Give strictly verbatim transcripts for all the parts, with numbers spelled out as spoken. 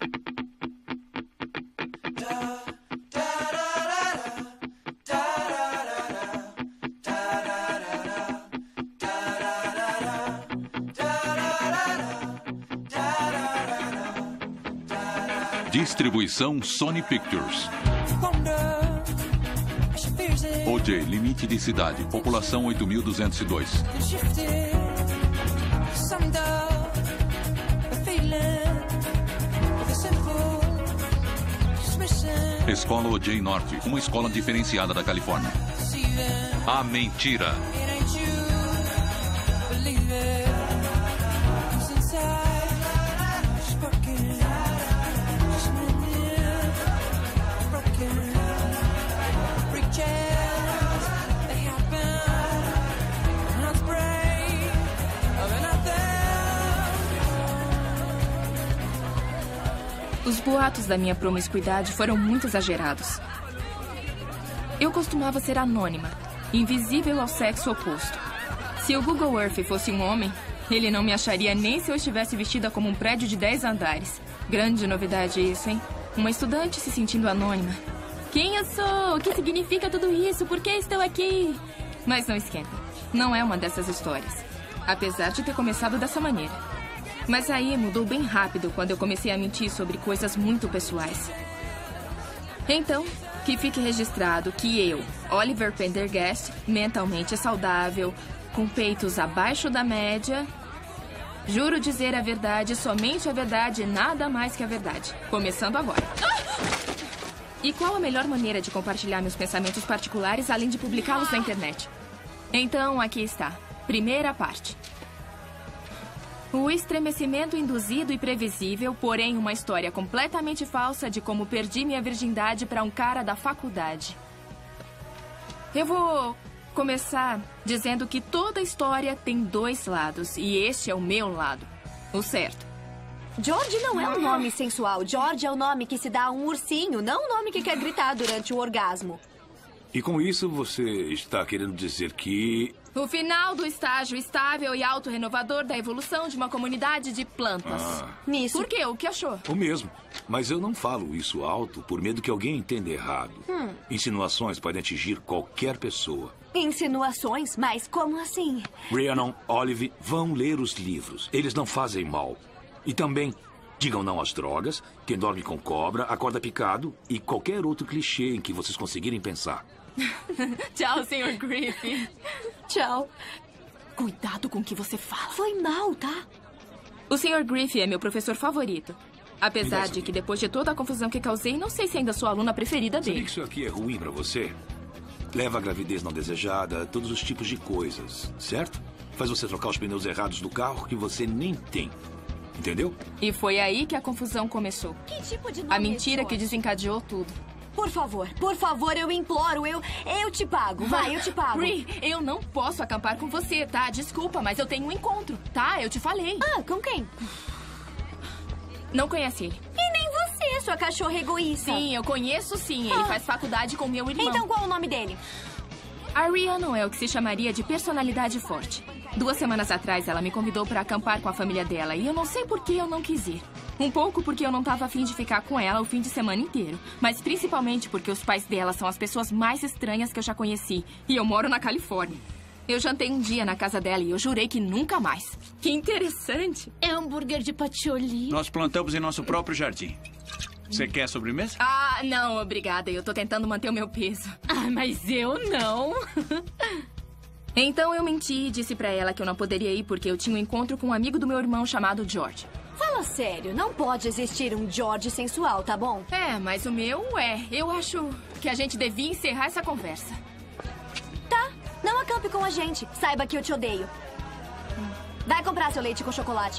Distribuição Sony Pictures. O J, limite de cidade, população oito mil duzentos e dois. Escola O J Norte, uma escola diferenciada da Califórnia. A Mentira. Os boatos da minha promiscuidade foram muito exagerados. Eu costumava ser anônima, invisível ao sexo oposto. Se o Google Earth fosse um homem, ele não me acharia nem se eu estivesse vestida como um prédio de dez andares. Grande novidade isso, hein? Uma estudante se sentindo anônima. Quem eu sou? O que significa tudo isso? Por que estou aqui? Mas não esquenta. Não é uma dessas histórias. Apesar de ter começado dessa maneira. Mas aí mudou bem rápido quando eu comecei a mentir sobre coisas muito pessoais. Então, que fique registrado que eu, Oliver Pendergast, mentalmente saudável, com peitos abaixo da média, juro dizer a verdade, somente a verdade e nada mais que a verdade. Começando agora. E qual a melhor maneira de compartilhar meus pensamentos particulares além de publicá-los na internet? Então, aqui está. Primeira parte. O estremecimento induzido e previsível, porém uma história completamente falsa de como perdi minha virgindade para um cara da faculdade. Eu vou começar dizendo que toda história tem dois lados, e este é o meu lado, o certo. George não é um nome sensual. George é o nome que se dá a um ursinho, não o nome que quer gritar durante o orgasmo. E com isso você está querendo dizer que... O final do estágio estável e autorrenovador da evolução de uma comunidade de plantas. Ah. Nisso. Por quê? O que achou? O mesmo. Mas eu não falo isso alto por medo que alguém entenda errado. Hum. Insinuações podem atingir qualquer pessoa. Insinuações? Mas como assim? Rhiannon, Olive, vão ler os livros. Eles não fazem mal. E também, digam não às drogas, quem dorme com cobra, acorda picado e qualquer outro clichê em que vocês conseguirem pensar. Tchau, senhor Griffin. Tchau. Cuidado com o que você fala. Foi mal, tá? O senhor Griffin é meu professor favorito. Apesar de que depois de toda a confusão que causei, não sei se ainda sou a aluna preferida dele. Sabia que isso aqui é ruim pra você? Leva a gravidez não desejada, todos os tipos de coisas, certo? Faz você trocar os pneus errados do carro que você nem tem. Entendeu? E foi aí que a confusão começou. Que tipo de nome A mentira é que desencadeou tudo. Por favor, por favor, eu imploro, eu, eu te pago, vai, eu te pago. Ri, eu não posso acampar com você, tá? Desculpa, mas eu tenho um encontro, tá? Eu te falei. Ah, com quem? Não conhece ele. E nem você, sua cachorra egoísta. Sim, eu conheço sim. Ele Ah. faz faculdade com meu irmão. Então qual o nome dele? A Rhiannon é o que se chamaria de personalidade forte. Duas semanas atrás, ela me convidou para acampar com a família dela e eu não sei por que eu não quis ir. Um pouco porque eu não estava afim de ficar com ela o fim de semana inteiro, mas principalmente porque os pais dela são as pessoas mais estranhas que eu já conheci e eu moro na Califórnia. Eu jantei um dia na casa dela e eu jurei que nunca mais. Que interessante. É hambúrguer de patchouli. Nós plantamos em nosso próprio jardim. Você quer sobremesa? Ah, não, obrigada. Eu tô tentando manter o meu peso. Ah, mas eu não. Então eu menti e disse pra ela que eu não poderia ir porque eu tinha um encontro com um amigo do meu irmão chamado George. Fala sério, não pode existir um George sensual, tá bom? É, mas o meu é. Eu acho que a gente devia encerrar essa conversa. Tá, não acampe com a gente. Saiba que eu te odeio. Vai comprar seu leite com chocolate.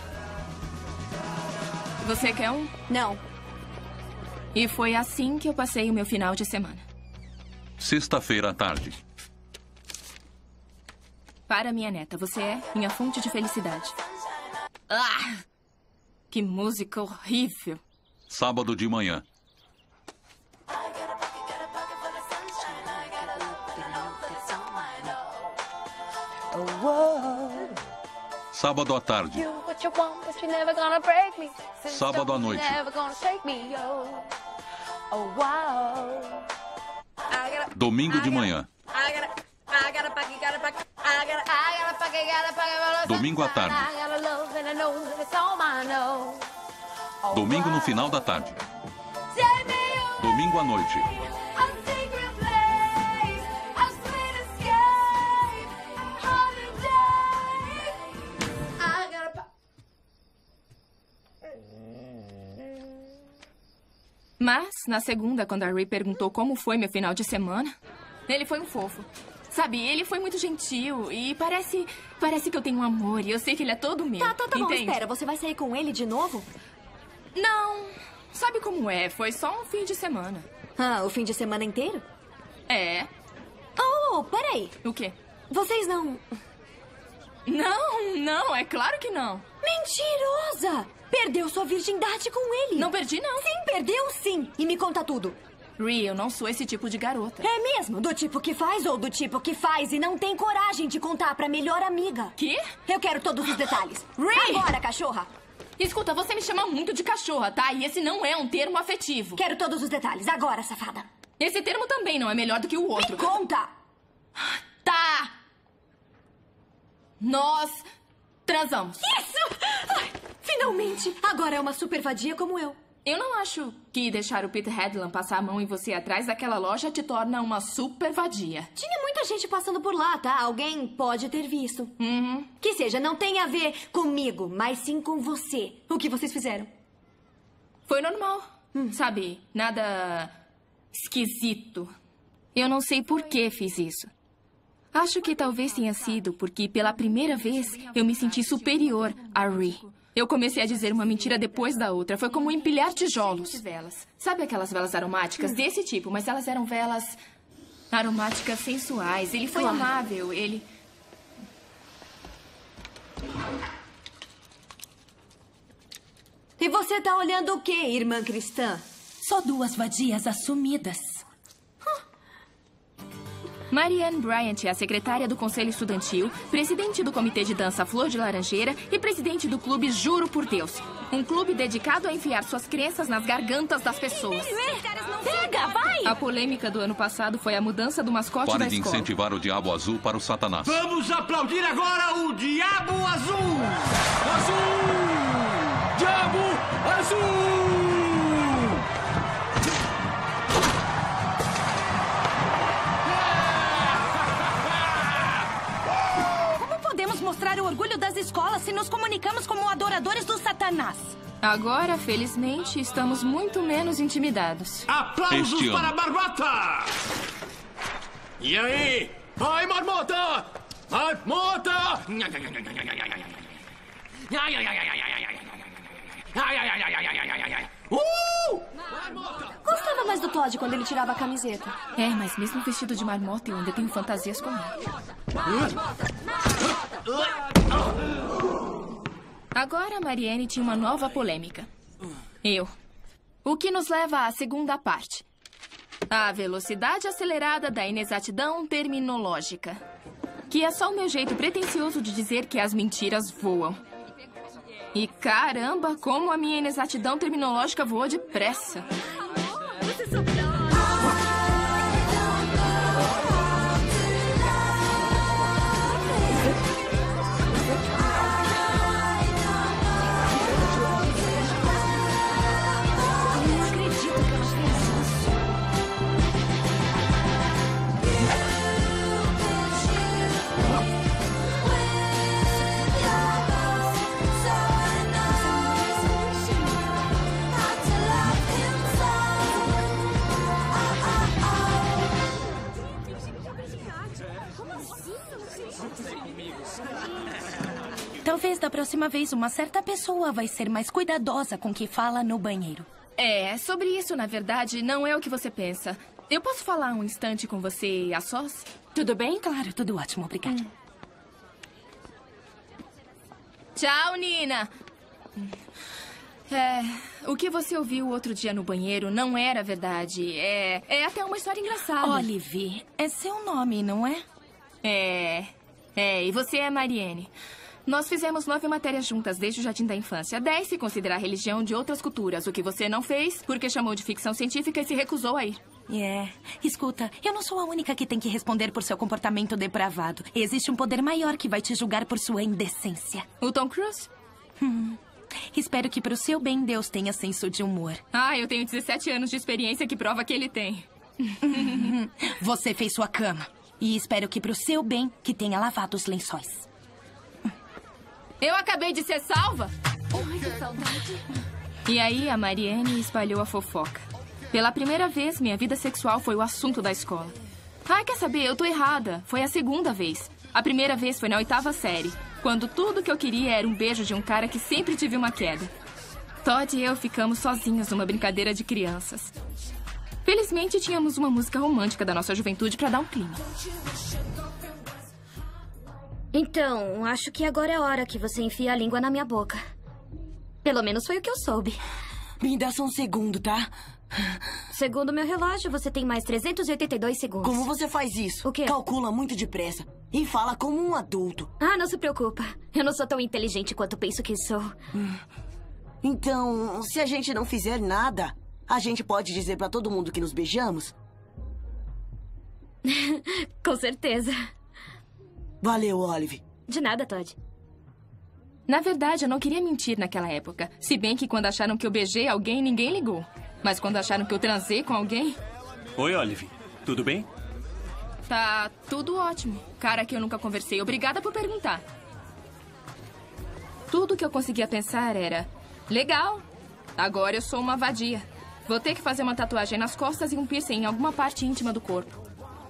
Você quer um? Não. E foi assim que eu passei o meu final de semana. Sexta-feira à tarde. Para, minha neta, você é minha fonte de felicidade. Ah! Que música horrível. Sábado de manhã. Sábado à tarde. Sábado à noite. Domingo de manhã. Domingo à tarde. Domingo no final da tarde. Domingo à noite. Mas, na segunda, quando a Ray perguntou como foi meu final de semana, ele foi um fofo. Sabe, ele foi muito gentil e parece... Parece que eu tenho um amor e eu sei que ele é todo meu. Tá, tá, tá bom, entende? espera. Você vai sair com ele de novo? Não. Sabe como é? Foi só um fim de semana. Ah, o fim de semana inteiro? É. Oh, peraí. O quê? Vocês não... Não, não, é claro que não. Mentirosa! Perdeu sua virgindade com ele. Não perdi, não. Sim, perdeu sim. E me conta tudo. Ri, eu não sou esse tipo de garota. É mesmo? Do tipo que faz ou do tipo que faz e não tem coragem de contar pra melhor amiga? Quê? Eu quero todos os detalhes. Ri! Agora, cachorra! Escuta, você me chama muito de cachorra, tá? E esse não é um termo afetivo. Quero todos os detalhes. Agora, safada. Esse termo também não é melhor do que o outro. Me conta! Tá! Nós transamos. Isso! Ai, finalmente! Agora é uma super vadia como eu. Eu não acho que deixar o Peter Headland passar a mão em você atrás daquela loja te torna uma super vadia. Tinha muita gente passando por lá, tá? Alguém pode ter visto. Uhum. Que seja, não tem a ver comigo, mas sim com você. O que vocês fizeram? Foi normal. Hum. Sabe, nada esquisito. Eu não sei por que fiz isso. Acho que talvez tenha sido porque pela primeira vez eu me senti superior a Ri. Eu comecei a dizer uma mentira depois da outra. Foi como empilhar tijolos. Velas. Sabe aquelas velas aromáticas? Desse tipo, mas elas eram velas aromáticas sensuais. Ele foi Claro. amável, ele... E você tá olhando o quê, irmã cristã? Só duas vadias assumidas. Marianne Bryant é a secretária do Conselho Estudantil, presidente do Comitê de Dança Flor de Laranjeira e presidente do clube Juro por Deus. Um clube dedicado a enfiar suas crenças nas gargantas das pessoas. Pega, vai! A polêmica do ano passado foi a mudança do mascote Pare da de escola. incentivar o Diabo Azul para o Satanás. Vamos aplaudir agora o Diabo Azul! Azul! Diabo Azul! Como podemos mostrar o orgulho das escolas se nos comunicamos como adoradores do Satanás? Agora, felizmente, estamos muito menos intimidados. Aplausos Este para a ano. Marmota! E aí? Ai, Marmota! Marmota! Uh! Gostava mais do Todd quando ele tirava a camiseta. É, mas mesmo vestido de marmota, eu ainda tenho fantasias com ele. Agora, a Marianne tinha uma nova polêmica. Eu. O que nos leva à segunda parte. A velocidade acelerada da inexatidão terminológica. Que é só o meu jeito pretensioso de dizer que as mentiras voam. E caramba, como a minha inexatidão terminológica voou depressa. Eu não acredito que ela fez isso. Talvez da próxima vez uma certa pessoa vai ser mais cuidadosa com o que fala no banheiro. É, sobre isso, na verdade, não é o que você pensa. Eu posso falar um instante com você a sós? Tudo bem? Claro, tudo ótimo, obrigada. Hum. Tchau, Nina. É, o que você ouviu outro dia no banheiro não era verdade. É, é até uma história engraçada. Olive, é seu nome, não é? É, é, e você é Marianne. Nós fizemos nove matérias juntas desde o jardim da infância. Dez se considerar religião de outras culturas. O que você não fez, porque chamou de ficção científica e se recusou a ir. É. Yeah. Escuta, eu não sou a única que tem que responder por seu comportamento depravado. Existe um poder maior que vai te julgar por sua indecência. O Tom Cruise? Hum. Espero que pro seu bem Deus tenha senso de humor. Ah, eu tenho dezessete anos de experiência que prova que ele tem. Você fez sua cama. E espero que pro seu bem que tenha lavado os lençóis. Eu acabei de ser salva? Ai, que saudade. E aí a Marianne espalhou a fofoca. Pela primeira vez, minha vida sexual foi o assunto da escola. Ah, quer saber? Eu tô errada. Foi a segunda vez. A primeira vez foi na oitava série, quando tudo que eu queria era um beijo de um cara que sempre tive uma queda. Todd e eu ficamos sozinhos numa brincadeira de crianças. Felizmente, tínhamos uma música romântica da nossa juventude pra dar um clima. Então, acho que agora é a hora que você enfia a língua na minha boca. Pelo menos foi o que eu soube. Me dá só um segundo, tá? Segundo meu relógio, você tem mais trezentos e oitenta e dois segundos. Como você faz isso? O quê? Calcula muito depressa. E fala como um adulto. Ah, não se preocupa. Eu não sou tão inteligente quanto penso que sou. Hum. Então, se a gente não fizer nada, a gente pode dizer pra todo mundo que nos beijamos? Com certeza. Valeu, Olive. De nada, Todd. Na verdade, eu não queria mentir naquela época. Se bem que quando acharam que eu beijei alguém, ninguém ligou. Mas quando acharam que eu transei com alguém... Oi, Olive. Tudo bem? Tá tudo ótimo. Cara que eu nunca conversei. Obrigada por perguntar. Tudo que eu conseguia pensar era... Legal. Agora eu sou uma vadia. Vou ter que fazer uma tatuagem nas costas e um piercing em alguma parte íntima do corpo.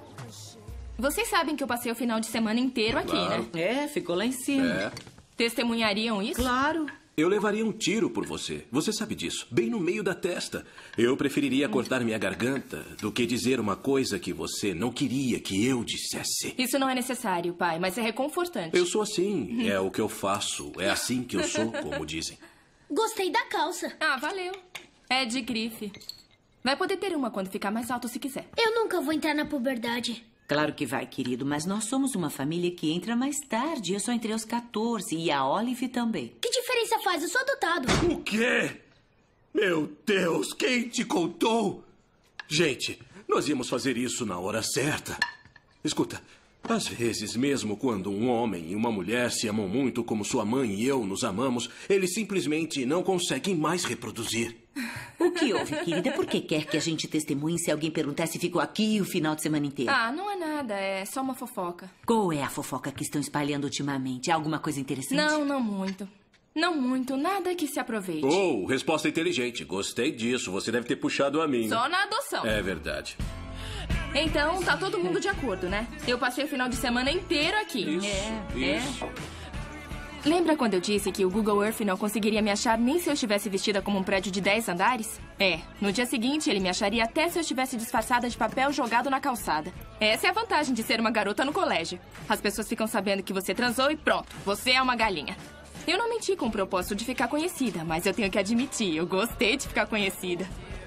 Vocês sabem que eu passei o final de semana inteiro aqui, Claro. né? É, ficou lá em cima. É. Testemunhariam isso? Claro. Eu levaria um tiro por você. Você sabe disso. Bem no meio da testa. Eu preferiria cortar minha garganta do que dizer uma coisa que você não queria que eu dissesse. Isso não é necessário, pai, mas é reconfortante. Eu sou assim. É o que eu faço. É assim que eu sou, como dizem. Gostei da calça. Ah, valeu. É de grife. Vai poder ter uma quando ficar mais alto se quiser. Eu nunca vou entrar na puberdade. Claro que vai, querido, mas nós somos uma família que entra mais tarde. Eu só entrei aos quatorze e a Olive também. Que diferença faz? Eu sou adotado. O quê? Meu Deus, quem te contou? Gente, nós íamos fazer isso na hora certa. Escuta, às vezes, mesmo quando um homem e uma mulher se amam muito como sua mãe e eu nos amamos, eles simplesmente não conseguem mais reproduzir. O que houve, querida? Por que quer que a gente testemunhe se alguém perguntar se ficou aqui o final de semana inteiro? Ah, não é nada. É só uma fofoca. Qual é a fofoca que estão espalhando ultimamente? Alguma coisa interessante? Não, não muito. Não muito. Nada que se aproveite. Oh, resposta inteligente. Gostei disso. Você deve ter puxado a minha. Só na adoção. É verdade. Então, tá todo mundo de acordo, né? Eu passei o final de semana inteiro aqui. Isso, é, isso. É. Lembra quando eu disse que o Google Earth não conseguiria me achar nem se eu estivesse vestida como um prédio de dez andares? É, no dia seguinte ele me acharia até se eu estivesse disfarçada de papel jogado na calçada. Essa é a vantagem de ser uma garota no colégio. As pessoas ficam sabendo que você transou e pronto, você é uma galinha. Eu não menti com o propósito de ficar conhecida, mas eu tenho que admitir, eu gostei de ficar conhecida.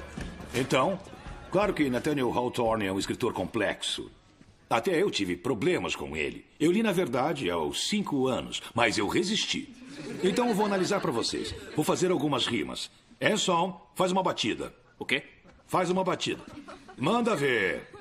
Então, claro que Nathaniel Hawthorne é um escritor complexo. Até eu tive problemas com ele. Eu li, na verdade, aos cinco anos, mas eu resisti. Então eu vou analisar para vocês. Vou fazer algumas rimas. Anson, faz uma batida. O quê? Faz uma batida. Manda ver.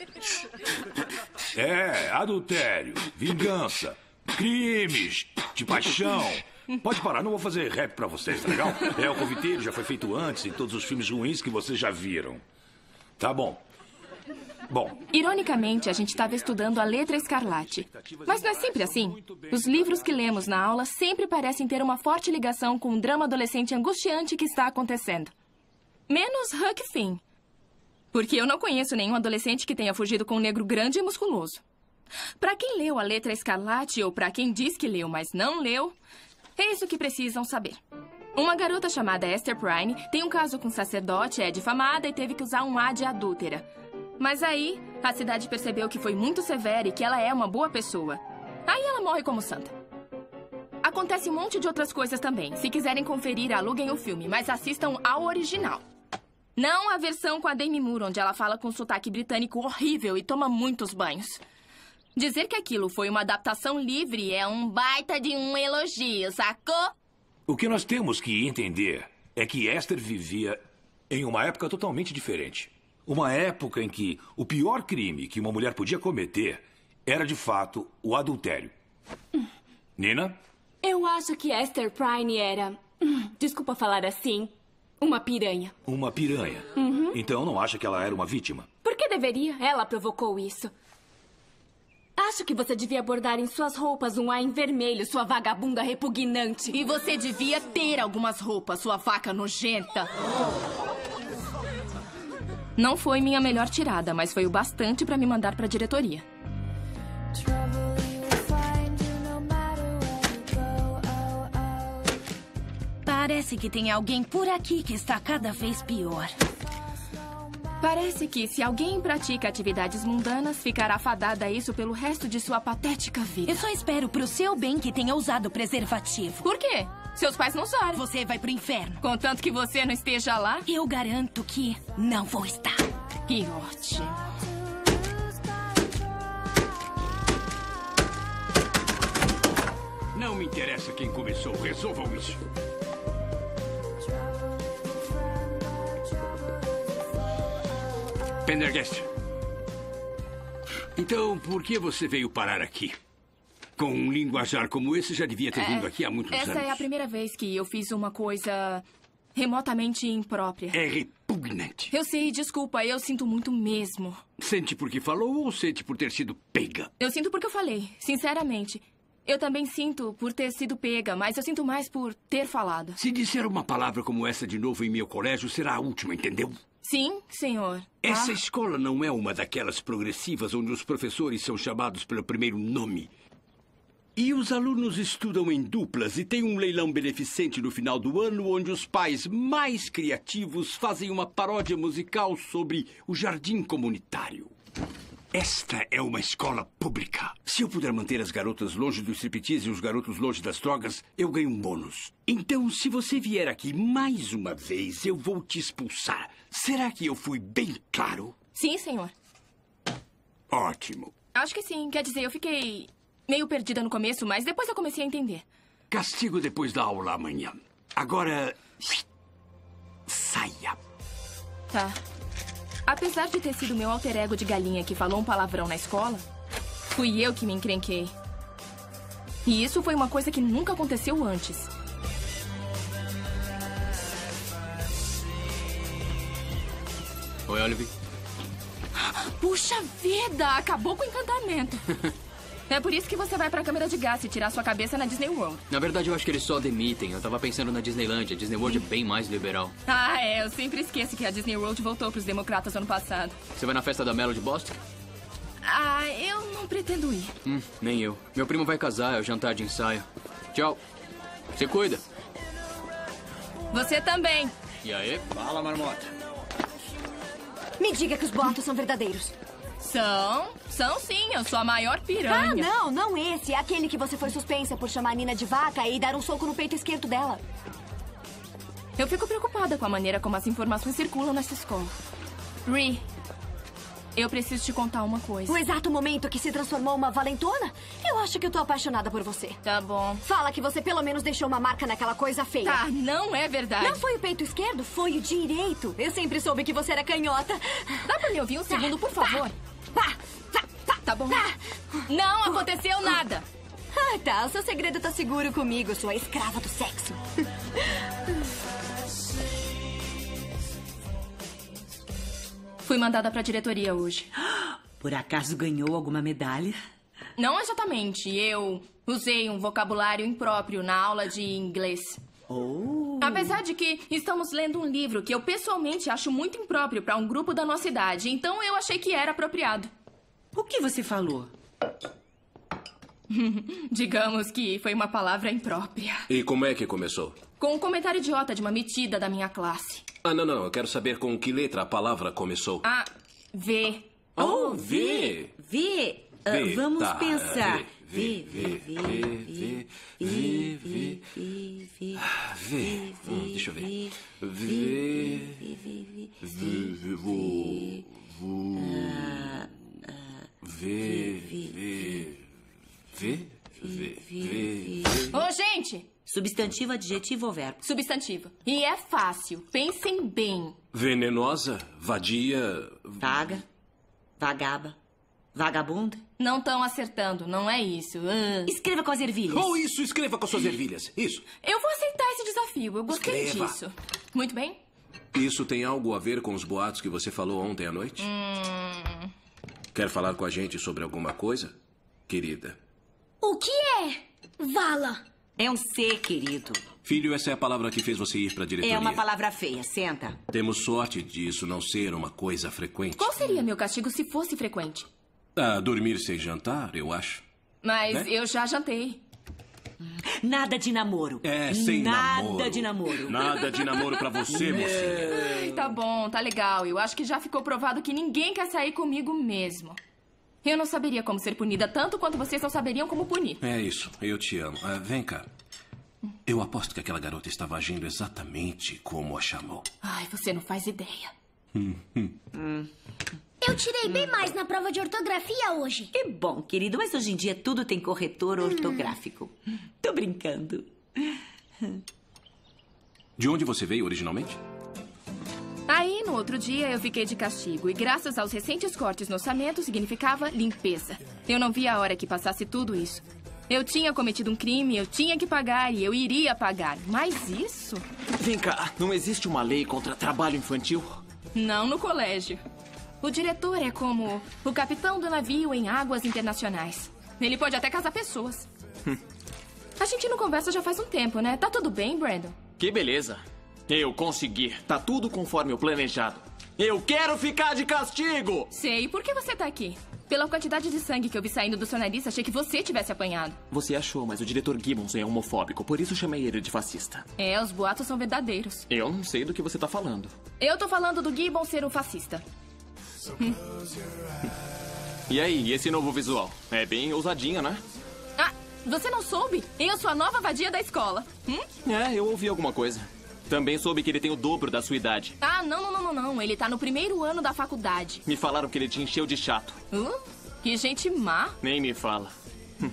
É, adultério, vingança, crimes de paixão. Pode parar, não vou fazer rap pra vocês, tá legal? É, o conviteiro já foi feito antes em todos os filmes ruins que vocês já viram. Tá bom. Bom. Ironicamente, a gente estava estudando a Letra Escarlate. Mas não é sempre assim. Os livros que lemos na aula sempre parecem ter uma forte ligação com o drama adolescente angustiante que está acontecendo. Menos Huck Finn. Porque eu não conheço nenhum adolescente que tenha fugido com um negro grande e musculoso. Para quem leu a Letra Escarlate, ou para quem diz que leu, mas não leu, é isso que precisam saber. Uma garota chamada Esther Prynne tem um caso com um sacerdote, é difamada e teve que usar um A de adúltera. Mas aí, a cidade percebeu que foi muito severa e que ela é uma boa pessoa. Aí ela morre como santa. Acontece um monte de outras coisas também. Se quiserem conferir, aluguem o filme, mas assistam ao original. Não a versão com a Demi Moore, onde ela fala com um sotaque britânico horrível e toma muitos banhos. Dizer que aquilo foi uma adaptação livre é um baita de um elogio, sacou? O que nós temos que entender é que Esther vivia em uma época totalmente diferente. Uma época em que o pior crime que uma mulher podia cometer era, de fato, o adultério. Nina? Eu acho que Esther Prynne era, desculpa falar assim, uma piranha. Uma piranha. Uhum. Então não acha que ela era uma vítima? Por que deveria? Ela provocou isso. Acho que você devia bordar em suas roupas um A em vermelho, sua vagabunda repugnante. E você devia ter algumas roupas, sua vaca nojenta. Não foi minha melhor tirada, mas foi o bastante para me mandar para a diretoria. Parece que tem alguém por aqui que está cada vez pior. Parece que se alguém pratica atividades mundanas, ficará fadada a isso pelo resto de sua patética vida. Eu só espero pro seu bem que tenha usado preservativo. Por quê? Seus pais não usaram. Você vai pro inferno. Contanto que você não esteja lá? Eu garanto que não vou estar. Que ótimo. Não me interessa quem começou. Resolvam isso. Pendergast. Então, por que você veio parar aqui? Com um linguajar como esse, já devia ter É, vindo aqui há muitos essa anos. é a primeira vez que eu fiz uma coisa remotamente imprópria. É repugnante. Eu sei, desculpa, eu sinto muito mesmo. Sente porque falou ou sente por ter sido pega? Eu sinto porque eu falei, sinceramente. Eu também sinto por ter sido pega, mas eu sinto mais por ter falado. Se disser uma palavra como essa de novo em meu colégio, será a última, entendeu? Sim, senhor. Essa Ah. escola não é uma daquelas progressivas onde os professores são chamados pelo primeiro nome. E os alunos estudam em duplas e tem um leilão beneficente no final do ano onde os pais mais criativos fazem uma paródia musical sobre o jardim comunitário. Esta é uma escola pública. Se eu puder manter as garotas longe do striptease e os garotos longe das drogas, eu ganho um bônus. Então, se você vier aqui mais uma vez, eu vou te expulsar. Será que eu fui bem claro? Sim, senhor. Ótimo. Acho que sim. Quer dizer, eu fiquei meio perdida no começo, mas depois eu comecei a entender. Castigo depois da aula amanhã. Agora, saia. Tá. Apesar de ter sido meu alter ego de galinha que falou um palavrão na escola, fui eu que me encrenquei. E isso foi uma coisa que nunca aconteceu antes. Oi, Olive. Puxa vida, acabou com o encantamento. É por isso que você vai pra câmera de gás e tirar sua cabeça na Disney World. Na verdade, eu acho que eles só demitem. Eu tava pensando na Disneylandia. A Disney World é bem mais liberal. Ah, é. Eu sempre esqueço que a Disney World voltou pros democratas ano passado. Você vai na festa da Melody Boston? Ah, eu não pretendo ir. Hum, nem eu. Meu primo vai casar, é o jantar de ensaio. Tchau. Se cuida. Você também. E aí? Fala, marmota. Me diga que os boatos são verdadeiros. São? São sim, eu sou a maior Ah, piranha. não, não esse. É aquele que você foi suspensa por chamar a Nina de vaca e dar um soco no peito esquerdo dela. Eu fico preocupada com a maneira como as informações circulam nessa escola. Ree, eu preciso te contar uma coisa. No exato momento que se transformou uma valentona, eu acho que eu tô apaixonada por você. Tá bom. Fala que você pelo menos deixou uma marca naquela coisa feia. Tá, não é verdade. Não foi o peito esquerdo, foi o direito. Eu sempre soube que você era canhota. Dá pra me ouvir um segundo, por favor? Tá bom. Não aconteceu nada. Ah, tá. O seu segredo tá seguro comigo, sua escrava do sexo. Fui mandada pra diretoria hoje. Por acaso ganhou alguma medalha? Não exatamente. Eu usei um vocabulário impróprio na aula de inglês. Oh. Apesar de que estamos lendo um livro que eu pessoalmente acho muito impróprio para um grupo da nossa idade, então eu achei que era apropriado. O que você falou? Digamos que foi uma palavra imprópria. E como é que começou? Com um comentário idiota de uma metida da minha classe. Ah, não, não. Eu quero saber com que letra a palavra começou. Ah, V. Oh, V. V. Uh, V, vamos tá, pensar. V, V, V, V, V, V, V, V, V, hum, deixa eu ver. V, V, V, V, V, V, V, V, V, V. Ô, gente! Substantivo, adjetivo ou verbo? Substantivo. E é fácil. Pensem bem. Venenosa, vadia... Vaga, vagaba, vagabunda. Não estão acertando, não é isso. Uh. Escreva com as ervilhas. Ou isso, escreva com as suas ervilhas. Isso. Eu vou aceitar esse desafio. Eu gostei Escreva. disso. Muito bem. Isso tem algo a ver com os boatos que você falou ontem à noite? Hum... Quer falar com a gente sobre alguma coisa, querida? O que é vala? É um C, querido. Filho, essa é a palavra que fez você ir para a diretoria. É uma palavra feia. Senta. Temos sorte disso não ser uma coisa frequente. Qual seria meu castigo se fosse frequente? Ah, dormir sem jantar, eu acho. Mas Né? eu já jantei. Nada de namoro. É, sem Nada namoro. Nada de namoro. Nada de namoro pra você, mocinha. Ai, tá bom, tá legal. Eu acho que já ficou provado que ninguém quer sair comigo mesmo. Eu não saberia como ser punida tanto quanto vocês não saberiam como punir. É isso, eu te amo. Ah, vem cá. Eu aposto que aquela garota estava agindo exatamente como a chamou. Ai, você não faz ideia. Hum, hum. Hum. Eu tirei bem mais na prova de ortografia hoje. Que bom, querido. Mas hoje em dia tudo tem corretor ortográfico. Tô brincando. De onde você veio originalmente? Aí, no outro dia, eu fiquei de castigo. E graças aos recentes cortes no orçamento, significava limpeza. Eu não via a hora que passasse tudo isso. Eu tinha cometido um crime, eu tinha que pagar e eu iria pagar. Mas isso... Vem cá, não existe uma lei contra trabalho infantil? Não no colégio. O diretor é como o capitão do navio em águas internacionais. Ele pode até casar pessoas. Hum. A gente não conversa já faz um tempo, né? Tá tudo bem, Brandon? Que beleza. Eu consegui. Tá tudo conforme o planejado. Eu quero ficar de castigo! Sei. Por que você tá aqui? Pela quantidade de sangue que eu vi saindo do seu nariz, achei que você tivesse apanhado. Você achou, mas o diretor Gibbons é homofóbico, por isso chamei ele de fascista. É, os boatos são verdadeiros. Eu não sei do que você tá falando. Eu tô falando do Gibbons ser um fascista. Hum. E aí, esse novo visual? É bem ousadinho, né? Ah, você não soube? Eu sou a nova vadia da escola. Hum? É, eu ouvi alguma coisa. Também soube que ele tem o dobro da sua idade. Ah, não, não, não, não, não. Ele tá no primeiro ano da faculdade. Me falaram que ele te encheu de chato. Uh, que gente má. Nem me fala. Hum.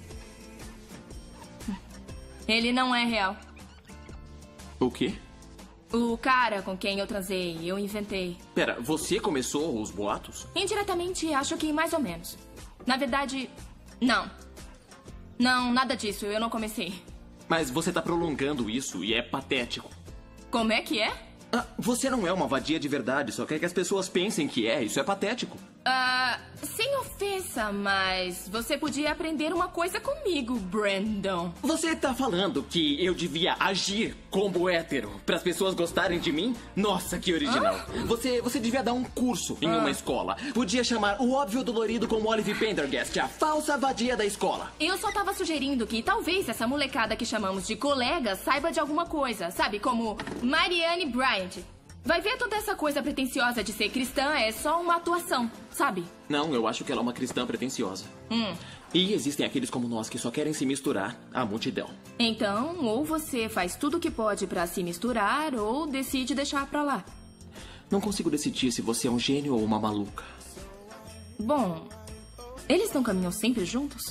Ele não é real. O quê? O cara com quem eu transei, eu inventei. Pera, você começou os boatos? Indiretamente, acho que mais ou menos. Na verdade, não. Não, nada disso. Eu não comecei. Mas você tá prolongando isso e é patético. Como é que é? Ah, você não é uma vadia de verdade, só quer que as pessoas pensem que é. Isso é patético. Ah, sem ofensa, mas você podia aprender uma coisa comigo, Brandon. Você tá falando que eu devia agir como hétero para as pessoas gostarem de mim? Nossa, que original. Ah? Você, você devia dar um curso em ah. uma escola. Podia chamar o óbvio dolorido como Olive Pendergast, a falsa vadia da escola. Eu só tava sugerindo que talvez essa molecada que chamamos de colega saiba de alguma coisa, sabe? Como Marianne Bryant. Vai ver toda essa coisa pretensiosa de ser cristã é só uma atuação, sabe? Não, eu acho que ela é uma cristã pretensiosa. Hum. E existem aqueles como nós que só querem se misturar à multidão. Então, ou você faz tudo o que pode pra se misturar, ou decide deixar pra lá. Não consigo decidir se você é um gênio ou uma maluca. Bom, eles não caminham sempre juntos?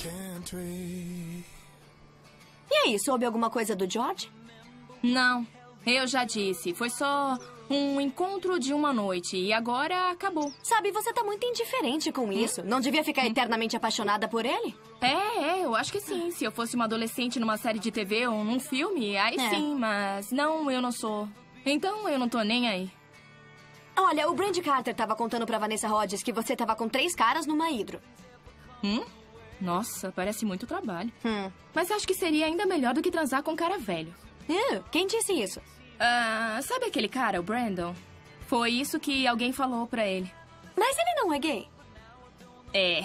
E aí, soube alguma coisa do George? Não. Eu já disse, foi só um encontro de uma noite e agora acabou. Sabe, você tá muito indiferente com isso. Não devia ficar eternamente apaixonada por ele? É, é, eu acho que sim. Se eu fosse uma adolescente numa série de T V ou num filme, aí é. sim, mas não, eu não sou. Então eu não tô nem aí. Olha, o Brand Carter tava contando pra Vanessa Hodges que você tava com três caras numa hidro. Hum? Nossa, parece muito trabalho. Hum. Mas acho que seria ainda melhor do que transar com um cara velho. Uh, quem disse isso? Ah, sabe aquele cara, o Brandon? Foi isso que alguém falou pra ele. Mas ele não é gay. É.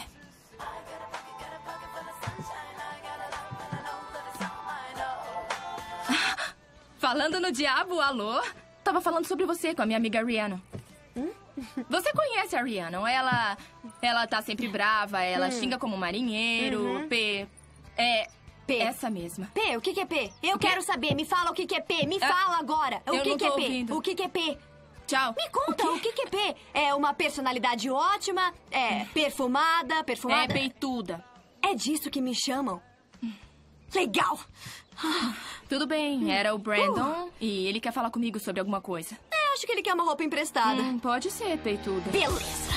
Falando no diabo, alô? Tava falando sobre você com a minha amiga Rihanna. Hum? Você conhece a Rihanna? Ela, ela tá sempre brava, ela hum. xinga como marinheiro, uhum. P... É... P. Essa mesma. P, o que que é P? Eu quero saber, me fala o que que é P, me ah, fala agora. O que que é P? Ouvindo. O que que é P? Tchau. Me conta, o, o que que é P? É uma personalidade ótima? É perfumada, perfumada? É peituda. É disso que me chamam? Legal! Tudo bem, era o Brandon uh. e ele quer falar comigo sobre alguma coisa. É, acho que ele quer uma roupa emprestada. Hum, pode ser, peituda. Beleza!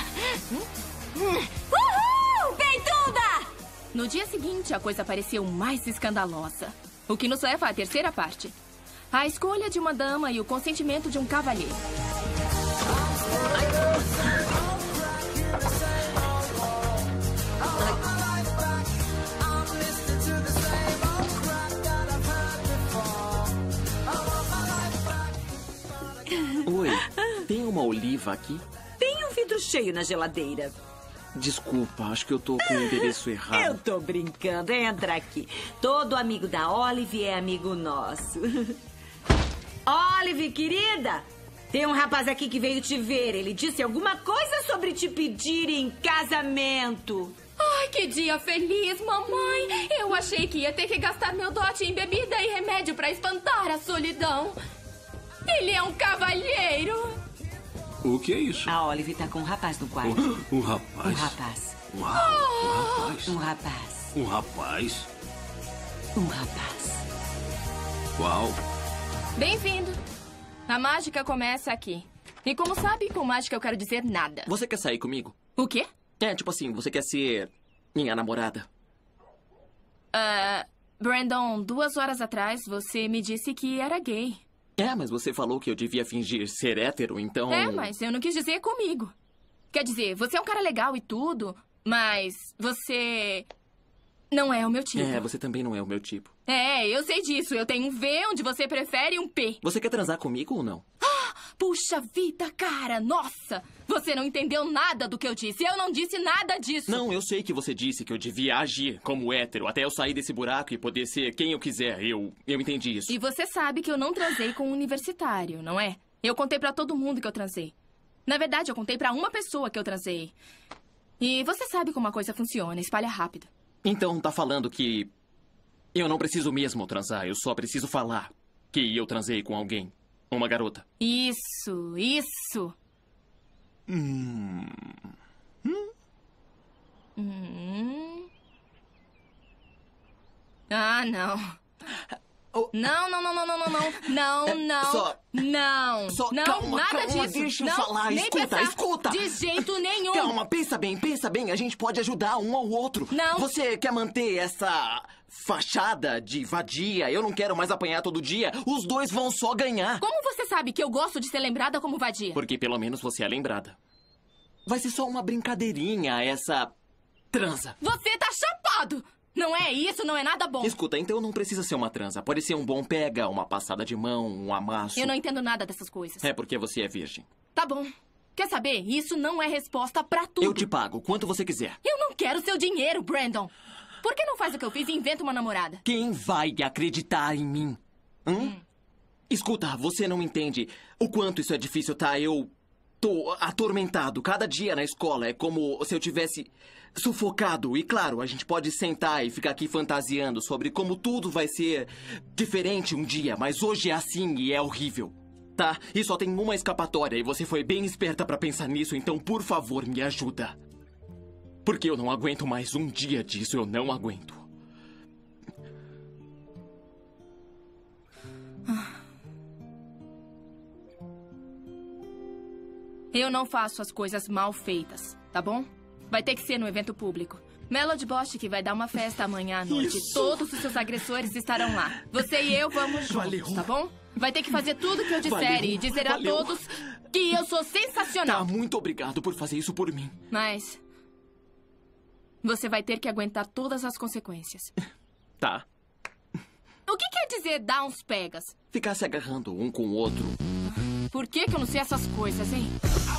Uhul! Peituda! No dia seguinte, a coisa pareceu mais escandalosa. O que nos leva à terceira parte. A escolha de uma dama e o consentimento de um cavalheiro. Oi, tem uma oliva aqui? Tem um vidro cheio na geladeira. Desculpa, acho que eu tô com o endereço errado. Eu tô brincando, entra aqui. Todo amigo da Olive é amigo nosso. Olive, querida, tem um rapaz aqui que veio te ver. Ele disse alguma coisa sobre te pedir em casamento. Ai, que dia feliz, mamãe. Eu achei que ia ter que gastar meu dote em bebida e remédio pra espantar a solidão. Ele é um cavalheiro. O que é isso? A Olive tá com um rapaz no quarto. Um, um rapaz? Um rapaz. Uau, um rapaz? Um rapaz. Um rapaz? Um rapaz. Uau. Bem-vindo. A mágica começa aqui. E como sabe, com mágica eu quero dizer nada. Você quer sair comigo? O quê? É, tipo assim, você quer ser minha namorada? Uh, Brandon, duas horas atrás você me disse que era gay. É, mas você falou que eu devia fingir ser hétero, então... É, mas eu não quis dizer comigo. Quer dizer, você é um cara legal e tudo, mas você não é o meu tipo. É, você também não é o meu tipo. É, eu sei disso. Eu tenho um V onde você prefere um P. Você quer transar comigo ou não? Ah, puxa vida, cara, nossa! Você não entendeu nada do que eu disse. Eu não disse nada disso. Não, eu sei que você disse que eu devia agir como hétero até eu sair desse buraco e poder ser quem eu quiser. Eu, eu entendi isso. E você sabe que eu não transei com um universitário, não é? Eu contei pra todo mundo que eu transei. Na verdade, eu contei pra uma pessoa que eu transei. E você sabe como a coisa funciona, espalha rápido. Então, tá falando que eu não preciso mesmo transar, eu só preciso falar que eu transei com alguém. Uma garota. Isso, isso. Hum. Hum? Hum. Ah, não. Oh. Não, não, não, não, não, não, não. Não, é, não. Só, não. Só, não, calma, nada calma, disso. deixa eu não, falar. Nem escuta, pensar. escuta. De jeito nenhum. Calma, pensa bem, pensa bem. A gente pode ajudar um ao outro. Não. Você quer manter essa fachada de vadia? Eu não quero mais apanhar todo dia. Os dois vão só ganhar. Como você sabe que eu gosto de ser lembrada como vadia? Porque pelo menos você é lembrada. Vai ser só uma brincadeirinha, essa transa. Você tá chapado! Não é isso, não é nada bom. Escuta, então não precisa ser uma transa. Pode ser um bom pega, uma passada de mão, um amasso. Eu não entendo nada dessas coisas. É porque você é virgem. Tá bom. Quer saber? Isso não é resposta pra tudo. Eu te pago, quanto você quiser. Eu não quero seu dinheiro, Brandon. Por que não faz o que eu fiz e inventa uma namorada? Quem vai acreditar em mim? Hum? Hum. Escuta, você não entende o quanto isso é difícil, tá? Eu tô atormentado. Cada dia na escola é como se eu tivesse sufocado. E claro, a gente pode sentar e ficar aqui fantasiando sobre como tudo vai ser diferente um dia. Mas hoje é assim e é horrível. Tá? E só tem uma escapatória e você foi bem esperta pra pensar nisso. Então, por favor, me ajuda. Porque eu não aguento mais um dia disso. Eu não aguento. Eu não faço as coisas mal feitas, tá bom? Vai ter que ser no evento público. Melody Bosch que vai dar uma festa amanhã à noite. Isso. Todos os seus agressores estarão lá. Você e eu vamos juntos, Valeu. Tá bom? Vai ter que fazer tudo o que eu disser Valeu. E dizer Valeu. A todos que eu sou sensacional. Tá, muito obrigado por fazer isso por mim. Mas você vai ter que aguentar todas as consequências. Tá. O que quer dizer dar uns pegas? Ficar se agarrando um com o outro. Por que que eu não sei essas coisas, hein?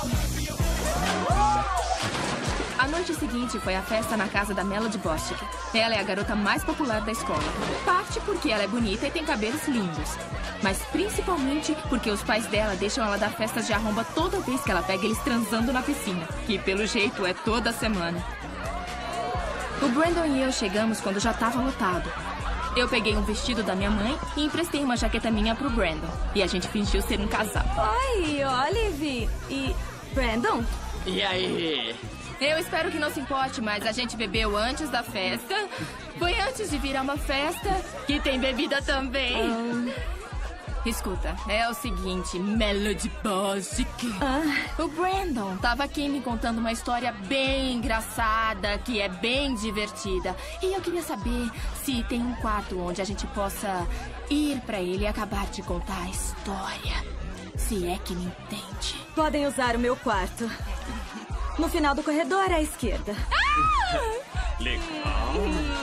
A noite seguinte foi a festa na casa da Melody Bosch. Ela é a garota mais popular da escola. Parte porque ela é bonita e tem cabelos lindos. Mas principalmente porque os pais dela deixam ela dar festas de arromba toda vez que ela pega eles transando na piscina. Que pelo jeito é toda semana. O Brandon e eu chegamos quando já estava lotado. Eu peguei um vestido da minha mãe e emprestei uma jaqueta minha pro Brandon. E a gente fingiu ser um casal. Oi, Olive. E Brandon? E aí? Eu espero que não se importe, mas a gente bebeu antes da festa. Foi antes de virar uma festa, que tem bebida também. Ah. Escuta, é o seguinte, Melody Bosic. Ah. O Brandon tava aqui me contando uma história bem engraçada, que é bem divertida. E eu queria saber se tem um quarto onde a gente possa ir pra ele e acabar de contar a história. Se é que me entende. Podem usar o meu quarto. No final do corredor, à esquerda. Ah! Legal.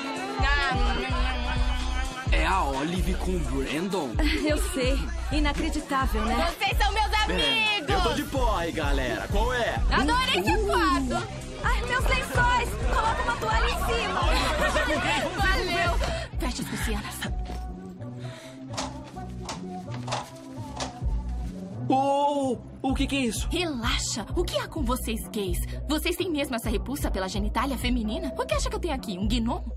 É a Olive com o Brandon? Eu sei. Inacreditável, né? Vocês são meus amigos! É, eu tô de pó aí, galera. Qual é? Adorei esse quarto! Ai, meus lençóis! Coloca uma toalha em cima! Valeu! Feche as persianas. Oh! O que que é isso? Relaxa! O que há com vocês gays? Vocês têm mesmo essa repulsa pela genitália feminina? O que acha que eu tenho aqui? Um gnomo?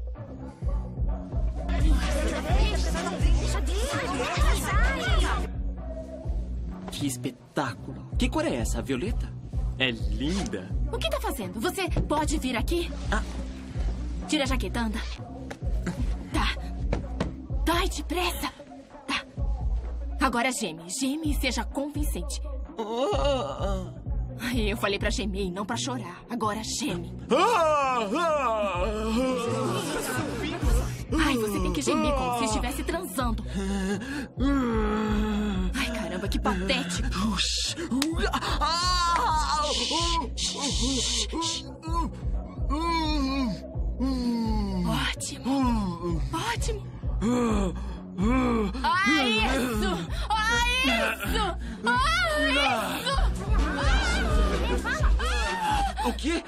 Que espetáculo! Que cor é essa? A violeta? É linda! O que tá fazendo? Você pode vir aqui? Ah. Tira a jaqueta, anda. Tá. Vai depressa. Tá. Agora geme. Geme e seja convincente. Eu falei pra gemer e não pra chorar. Agora geme. Ai, você tem que gemer como se estivesse transando. Ai, caramba, que patético. Ótimo. Ótimo. Ah, isso! Ah, isso! Ah, isso! O quê?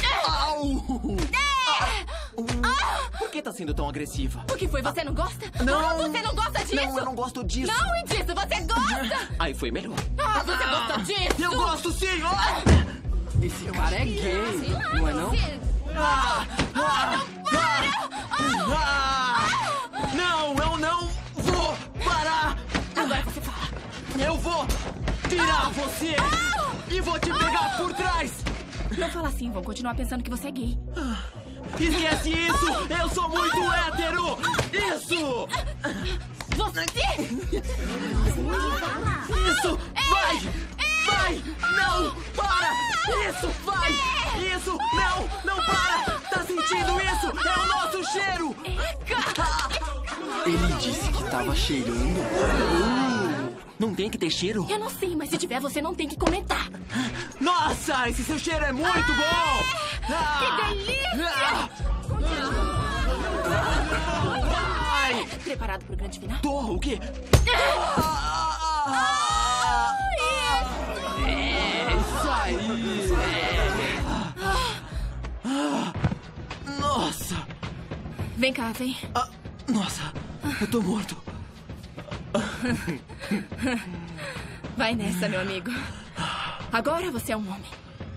Por que tá sendo tão agressiva? O que foi? Você não gosta? Não! Ah, você não gosta disso? Não, eu não gosto disso. Não, e disso você gosta! Aí foi melhor. Ah, você gosta disso? Eu gosto sim! Esse cara é gay, não é não? Ah, ah, não para! Ah, não, eu não vou parar! Agora você fala. Eu vou tirar ah, você ah, e vou te pegar ah, por trás! Não fala assim, vão continuar pensando que você é gay. Esquece isso! Eu sou muito hétero! Isso! Você... Isso! Vai! Vai! Não! Para! Isso! Vai! Isso! Não! Não para! Tá sentindo isso? É o nosso cheiro! Ele disse que tava cheirando. Uh, não tem que ter cheiro? Eu não sei, mas se tiver, você não tem que comentar. Nossa! Esse seu cheiro é muito bom! Que delícia! Ai. Preparado pro grande final? Tô, o quê? Isso aí! Nossa! Vem cá, vem. Ah, nossa, eu tô morto. Vai nessa, meu amigo. Agora você é um homem.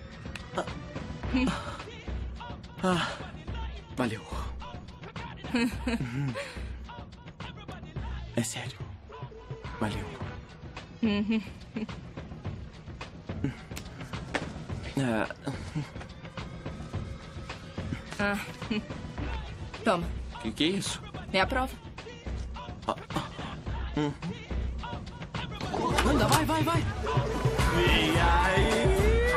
Ah, valeu. É sério. Valeu. Ah. Ah. Toma. O que, que é isso? É a prova. Ah, ah. Hum. Anda, vai, vai, vai. E aí?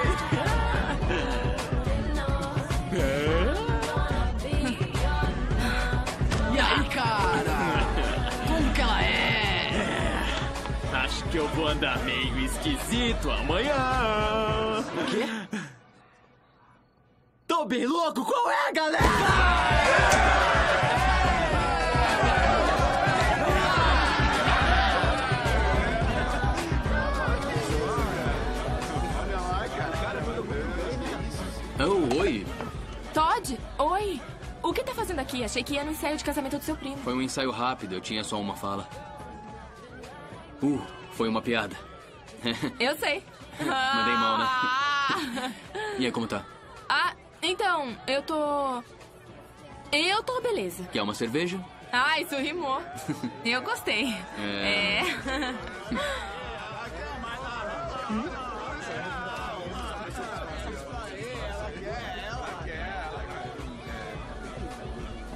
E aí, cara? Como que ela é? é? Acho que eu vou andar meio esquisito amanhã. O quê? Tô bem louco? Qual é, galera? Oh, oi. Todd, oi. O que tá fazendo aqui? Achei que ia no ensaio de casamento do seu primo. Foi um ensaio rápido, eu tinha só uma fala. Uh, foi uma piada. Eu sei. Mandei mal, né? E aí, como tá? Ah, então, eu tô... Eu tô beleza. Quer uma cerveja? Ah, isso rimou. Eu gostei. É... é.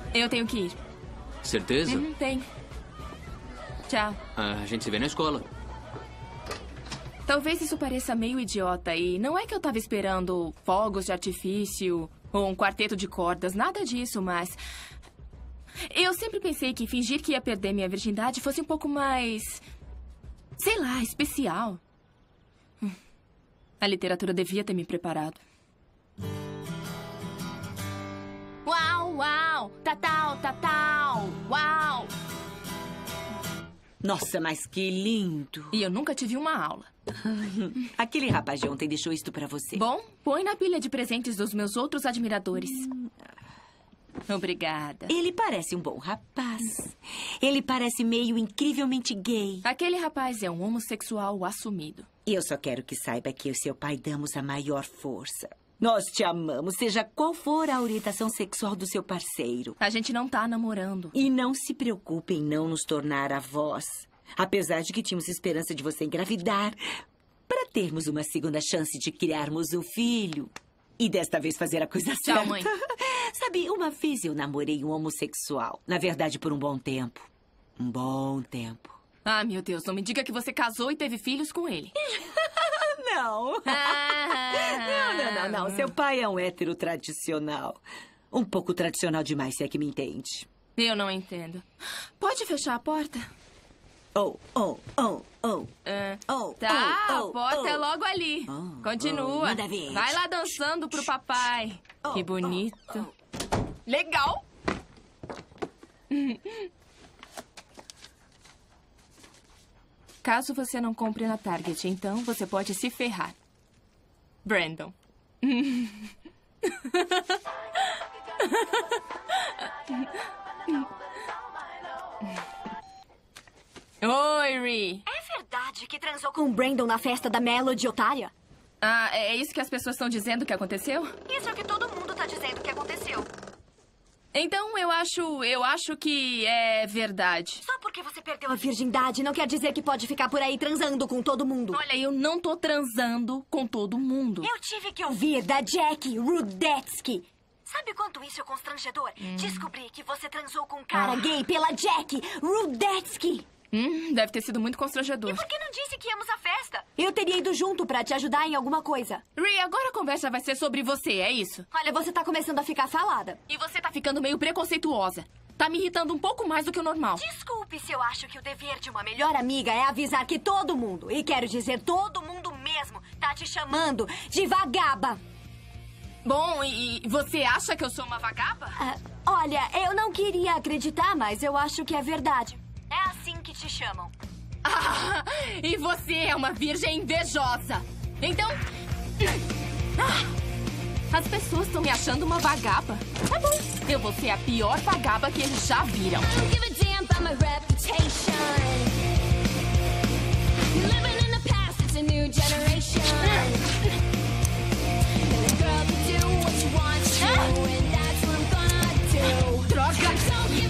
Eu tenho que ir. Certeza? Uhum, tem. Tchau. Ah, a gente se vê na escola. Talvez isso pareça meio idiota e não é que eu tava esperando fogos de artifício ou um quarteto de cordas, nada disso, mas... Eu sempre pensei que fingir que ia perder minha virgindade fosse um pouco mais... sei lá, especial. A literatura devia ter me preparado. Uau, uau, tatal, tatal, uau. Nossa, mas que lindo. E eu nunca tive uma aula. Aquele rapaz de ontem deixou isto pra você. Bom, põe na pilha de presentes dos meus outros admiradores. Hum. Obrigada. Ele parece um bom rapaz. Ele parece meio incrivelmente gay. Aquele rapaz é um homossexual assumido. E eu só quero que saiba que eu e seu pai damos a maior força. Nós te amamos, seja qual for a orientação sexual do seu parceiro. A gente não tá namorando. E não se preocupe em não nos tornar avós. Apesar de que tínhamos esperança de você engravidar, para termos uma segunda chance de criarmos um filho. E desta vez fazer a coisa Tchau, certa. mãe. Sabe, uma vez eu namorei um homossexual. Na verdade, por um bom tempo. Um bom tempo. Ah, meu Deus, não me diga que você casou e teve filhos com ele. Não. Não, não, não, não. Seu pai é um hétero tradicional. Um pouco tradicional demais, se é que me entende. Eu não entendo. Pode fechar a porta? Oh, oh, oh, oh. Uh, oh tá, oh, a oh, porta oh. é logo ali. Oh, Continua. Oh, manda ver. Vai lá dançando pro papai. Oh, que bonito. Oh, oh. Legal. Caso você não compre na Target, então você pode se ferrar. Brandon. Oi, Ri. É verdade que transou com o Brandon na festa da Melody, otária? Ah, é isso que as pessoas estão dizendo que aconteceu? Isso é o que todo mundo tá dizendo que aconteceu. Então eu acho, eu acho que é verdade. Só porque você perdeu a virgindade não quer dizer que pode ficar por aí transando com todo mundo. Olha, eu não tô transando com todo mundo. Eu tive que ouvir da Jack Rudetsky. Sabe quanto isso é constrangedor? Hum. Descobri que você transou com um cara ah. gay pela Jack Rudetsky. Hum, deve ter sido muito constrangedor. E por que não disse que íamos à festa? Eu teria ido junto pra te ajudar em alguma coisa. Ri, agora a conversa vai ser sobre você, é isso? Olha, você tá começando a ficar falada. E você tá ficando meio preconceituosa. Tá me irritando um pouco mais do que o normal. Desculpe se eu acho que o dever de uma melhor amiga é avisar que todo mundo, e quero dizer todo mundo mesmo, tá te chamando de vagaba. Bom, e você acha que eu sou uma vagaba? Uh, olha, eu não queria acreditar, mas eu acho que é verdade. É assim que te chamam. Ah, e você é uma virgem invejosa. Então... Ah, as pessoas estão me achando uma vagaba. Tá bom, eu vou ser a pior vagaba que eles já viram. Droga!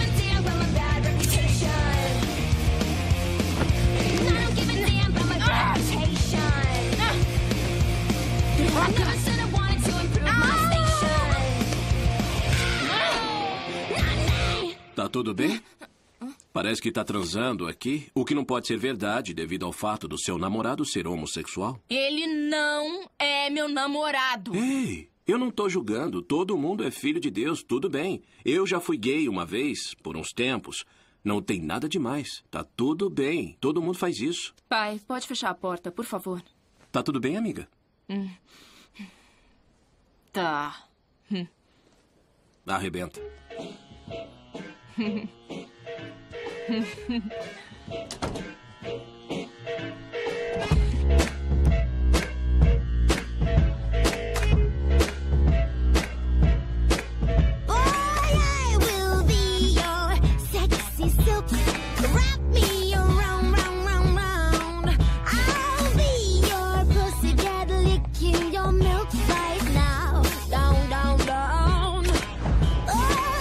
Tá tudo bem? Parece que tá transando aqui, o que não pode ser verdade devido ao fato do seu namorado ser homossexual. Ele não é meu namorado. Ei, eu não tô julgando. Todo mundo é filho de Deus, tudo bem. Eu já fui gay uma vez, por uns tempos. Não tem nada demais. Tá tudo bem. Todo mundo faz isso. Pai, pode fechar a porta, por favor. Tá tudo bem, amiga? Hum. Tá. Hum. Arrebenta.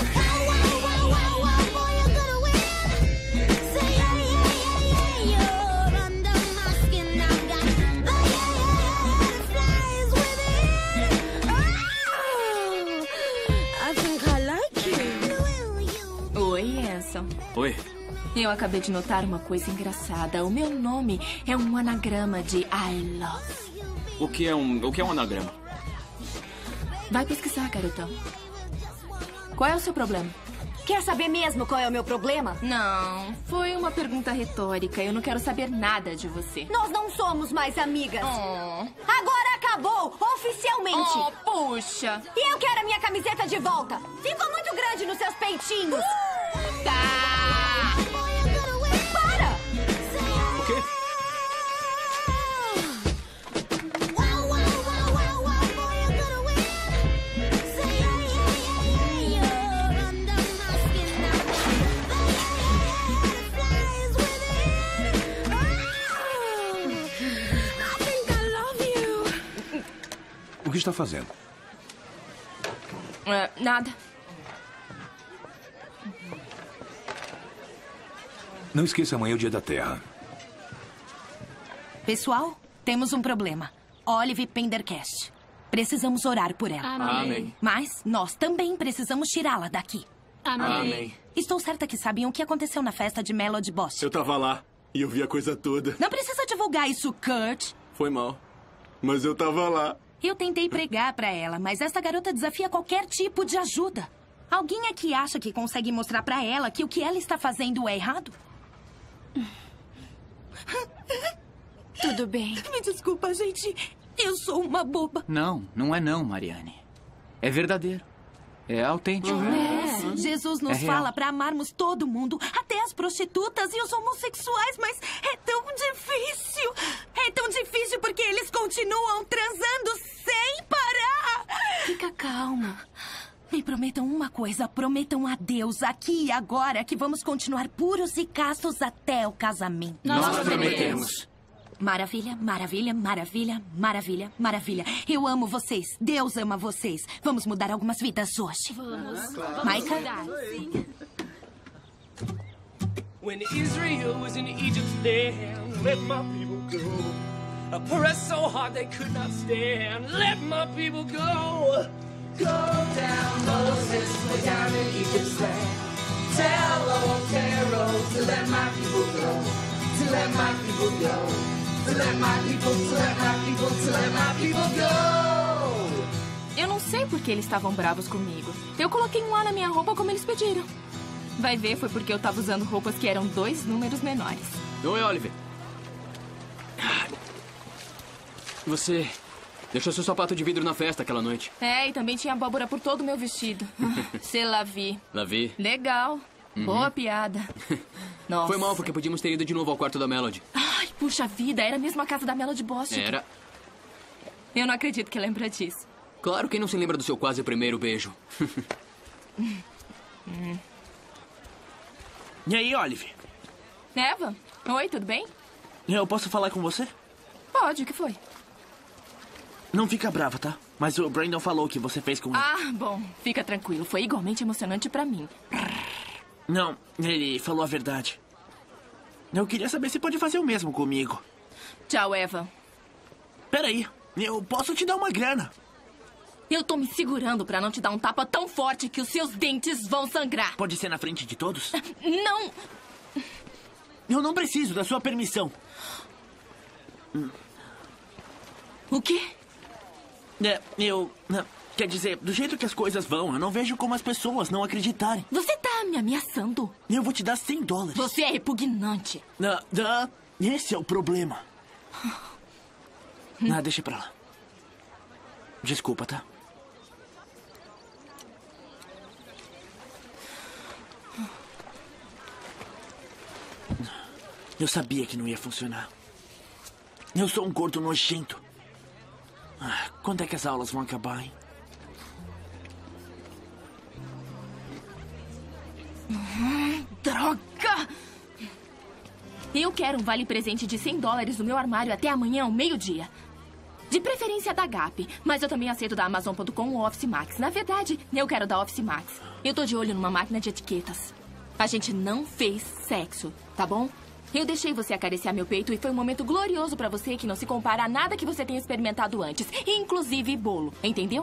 Yeah. Eu acabei de notar uma coisa engraçada. O meu nome é um anagrama de I love. O que é um, o que é um anagrama? Vai pesquisar, garotão. Qual é o seu problema? Quer saber mesmo qual é o meu problema? Não, foi uma pergunta retórica. Eu não quero saber nada de você. Nós não somos mais amigas. Oh. Agora acabou, oficialmente. Oh, puxa. E eu quero a minha camiseta de volta. Ficou muito grande nos seus peitinhos. Uh, tá. Para! O quê? O que está fazendo? É, nada. Não esqueça, amanhã é o dia da Terra. Pessoal, temos um problema. Olive Pendercast. Precisamos orar por ela. Amém. Amém. Mas nós também precisamos tirá-la daqui. Amém. Amém. Estou certa que sabiam o que aconteceu na festa de Melody Bosch. Eu tava lá e eu vi a coisa toda. Não precisa divulgar isso, Kurt. Foi mal. Mas eu tava lá. Eu tentei pregar pra ela, mas essa garota desafia qualquer tipo de ajuda. Alguém aqui acha que consegue mostrar pra ela que o que ela está fazendo é errado? Tudo bem. Me desculpa, gente. Eu sou uma boba. Não, não é não, Mariane. É verdadeiro. É autêntico. É. Jesus nos É real. fala pra amarmos todo mundo, até as prostitutas e os homossexuais, mas é tão difícil. É tão difícil porque eles continuam transando sem parar. Fica calma. Me prometam uma coisa, prometam a Deus aqui e agora que vamos continuar puros e castos até o casamento. Nós, Nós prometemos. Maravilha, maravilha, maravilha, maravilha, maravilha. Eu amo vocês. Deus ama vocês. Vamos mudar algumas vidas hoje. Vamos. Maika? When Israel was in Egypt's land, let my people go. I pressed so hard they could not stand. Let my people go. Go down, Moses, way down in Egypt's land. Tell old Pharaoh to let my people go. To let my people go. To let my people, to let my people, to let my people go. Eu não sei por que eles estavam bravos comigo. Eu coloquei um A na minha roupa como eles pediram. Vai ver, foi porque eu tava usando roupas que eram dois números menores. Oi, Oliver. Você deixou seu sapato de vidro na festa aquela noite. É, e também tinha abóbora por todo o meu vestido. Sei lá, vi. Lá vi. Legal. Uhum. Boa piada. Nossa. Foi mal, porque podíamos ter ido de novo ao quarto da Melody. Ai, puxa vida, era mesmo a casa da Melody Bosch. Era. Eu não acredito que lembra disso. Claro, quem não se lembra do seu quase primeiro beijo? hum. E aí, Olive? Eva? Oi, tudo bem? Eu posso falar com você? Pode, o que foi? Não fica brava, tá? Mas o Brandon falou o que você fez com ele. Ah, bom. Fica tranquilo. Foi igualmente emocionante pra mim. Não, ele falou a verdade. Eu queria saber se pode fazer o mesmo comigo. Tchau, Eva. Peraí, eu posso te dar uma grana. Eu tô me segurando pra não te dar um tapa tão forte que os seus dentes vão sangrar. Pode ser na frente de todos? Não. Eu não preciso da sua permissão. O quê? É, eu... Quer dizer, do jeito que as coisas vão, eu não vejo como as pessoas não acreditarem. Você tá me ameaçando? Eu vou te dar cem dólares. Você é repugnante. Ah, ah, esse é o problema. Ah, deixa pra lá. Desculpa, tá? Eu sabia que não ia funcionar. Eu sou um gordo nojento. Ah, quando é que as aulas vão acabar, hein? Hum, droga! Eu quero um vale-presente de cem dólares no meu armário até amanhã, ao meio-dia. De preferência da Gap, mas eu também aceito da Amazon ponto com ou Office Max. Na verdade, eu quero da Office Max. Eu tô de olho numa máquina de etiquetas. A gente não fez sexo, tá bom? Eu deixei você acariciar meu peito e foi um momento glorioso pra você que não se compara a nada que você tenha experimentado antes, inclusive bolo, entendeu?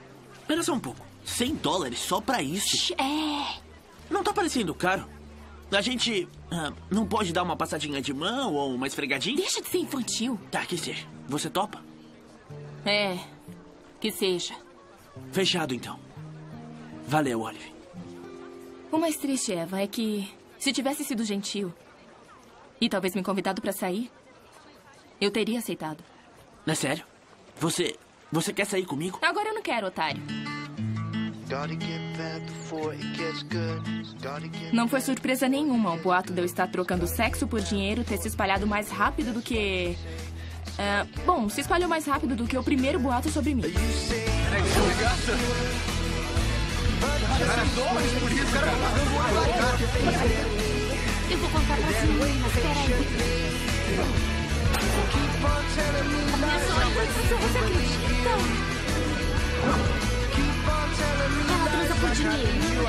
Espera só um pouco. cem dólares só pra isso? É. Não tá parecendo caro? A gente ah, não pode dar uma passadinha de mão ou uma esfregadinha? Deixa de ser infantil. Tá, que seja. Você topa? É, que seja. Fechado, então. Valeu, Olive. O mais triste, Eva, é que se tivesse sido gentil e talvez me convidado pra sair, eu teria aceitado. É sério? Você... você quer sair comigo? Agora eu não quero, otário. Não foi surpresa nenhuma o boato de eu estar trocando sexo por dinheiro ter se espalhado mais rápido do que... Uh, bom, se espalhou mais rápido do que o primeiro boato sobre mim. Eu vou contar para as meninas, peraí. Olha só, você acredita? Ela transa por dinheiro.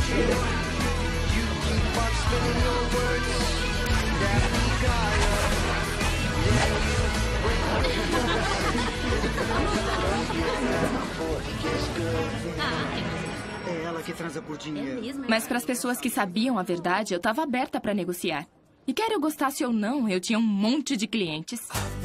É ela que transa por dinheiro. Mas para as pessoas que sabiam a verdade, eu estava aberta para negociar. E quer eu gostasse ou não, eu tinha um monte de clientes.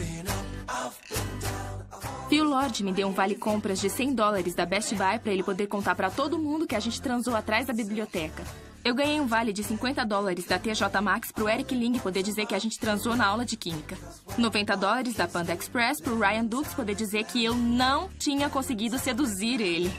Phil Lord me deu um vale-compras de cem dólares da Best Buy para ele poder contar para todo mundo que a gente transou atrás da biblioteca. Eu ganhei um vale de cinquenta dólares da T J Maxx pro Eric Ling poder dizer que a gente transou na aula de química. noventa dólares da Panda Express pro Ryan Dukes poder dizer que eu não tinha conseguido seduzir ele.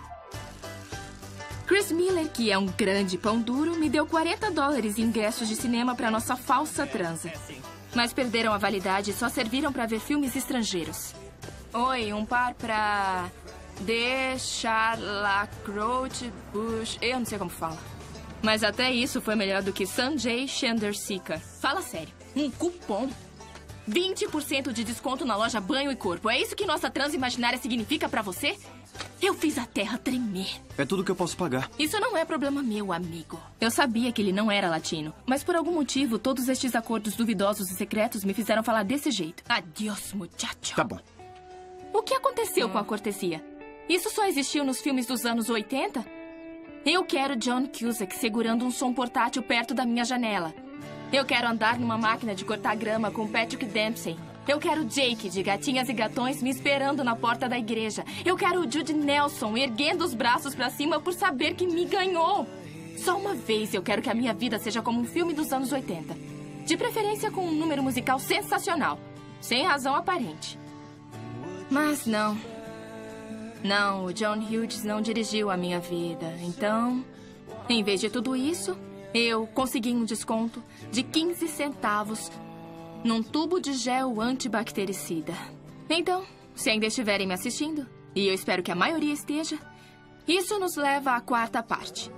Chris Miller, que é um grande pão duro, me deu quarenta dólares em ingressos de cinema para nossa falsa transa. Mas perderam a validade e só serviram para ver filmes estrangeiros. Oi, um par pra... De Charlacrote Bush... Eu não sei como fala. Mas até isso foi melhor do que Sanjay Chandrasekhar. Fala sério, um cupom. vinte por cento de desconto na loja Banho e Corpo. É isso que nossa transa imaginária significa pra você? Eu fiz a terra tremer. É tudo que eu posso pagar. Isso não é problema meu, amigo. Eu sabia que ele não era latino. Mas por algum motivo, todos estes acordos duvidosos e secretos me fizeram falar desse jeito. Adiós, muchacho. Tá bom. O que aconteceu com a cortesia? Isso só existiu nos filmes dos anos oitenta? Eu quero John Cusack segurando um som portátil perto da minha janela. Eu quero andar numa máquina de cortar grama com Patrick Dempsey. Eu quero Jake, de Gatinhas e Gatões, me esperando na porta da igreja. Eu quero o Jude Nelson erguendo os braços pra cima por saber que me ganhou. Só uma vez eu quero que a minha vida seja como um filme dos anos oitenta. De preferência com um número musical sensacional. Sem razão aparente. Mas não. Não, o John Hughes não dirigiu a minha vida. Então, em vez de tudo isso, eu consegui um desconto de quinze centavos num tubo de gel antibactericida. Então, se ainda estiverem me assistindo, e eu espero que a maioria esteja, isso nos leva à quarta parte.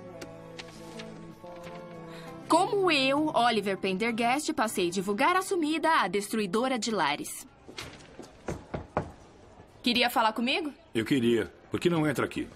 Como eu, Oliver Pendergast, passei a divulgar a sumida à destruidora de lares. Queria falar comigo? Eu queria. Por que não entra aqui?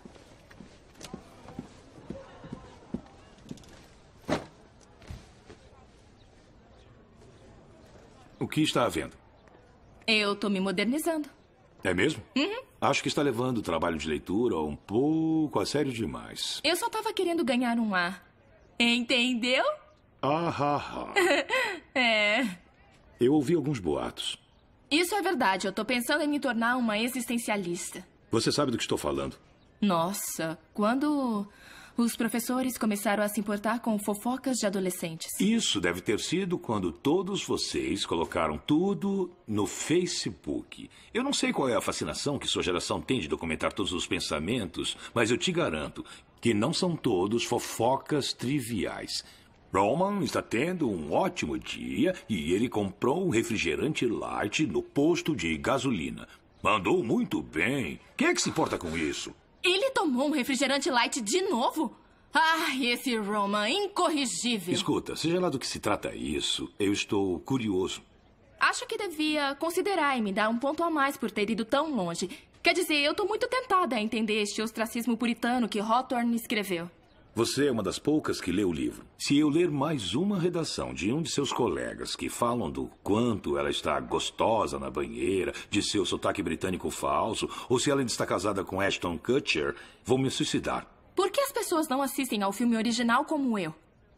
O que está havendo? Eu tô me modernizando. É mesmo? Uhum. Acho que está levando o trabalho de leitura um pouco a sério demais. Eu só tava querendo ganhar um A. Entendeu? Ah, ah, ah. É. Eu ouvi alguns boatos. Isso é verdade. Eu tô pensando em me tornar uma existencialista. Você sabe do que estou falando? Nossa, quando os professores começaram a se importar com fofocas de adolescentes. Isso deve ter sido quando todos vocês colocaram tudo no Facebook. Eu não sei qual é a fascinação que sua geração tem de documentar todos os pensamentos, mas eu te garanto que não são todos fofocas triviais. Roman está tendo um ótimo dia e ele comprou um refrigerante light no posto de gasolina. Mandou muito bem. Quem é que se importa com isso? Ele tomou um refrigerante light de novo? Ah, esse Roman, incorrigível. Escuta, seja lá do que se trata isso, eu estou curioso. Acho que devia considerar e me dar um ponto a mais por ter ido tão longe. Quer dizer, eu tô muito tentada a entender este ostracismo puritano que Hawthorne escreveu. Você é uma das poucas que lê o livro. Se eu ler mais uma redação de um de seus colegas que falam do quanto ela está gostosa na banheira, de seu sotaque britânico falso, ou se ela ainda está casada com Ashton Kutcher, vou me suicidar. Por que as pessoas não assistem ao filme original como eu?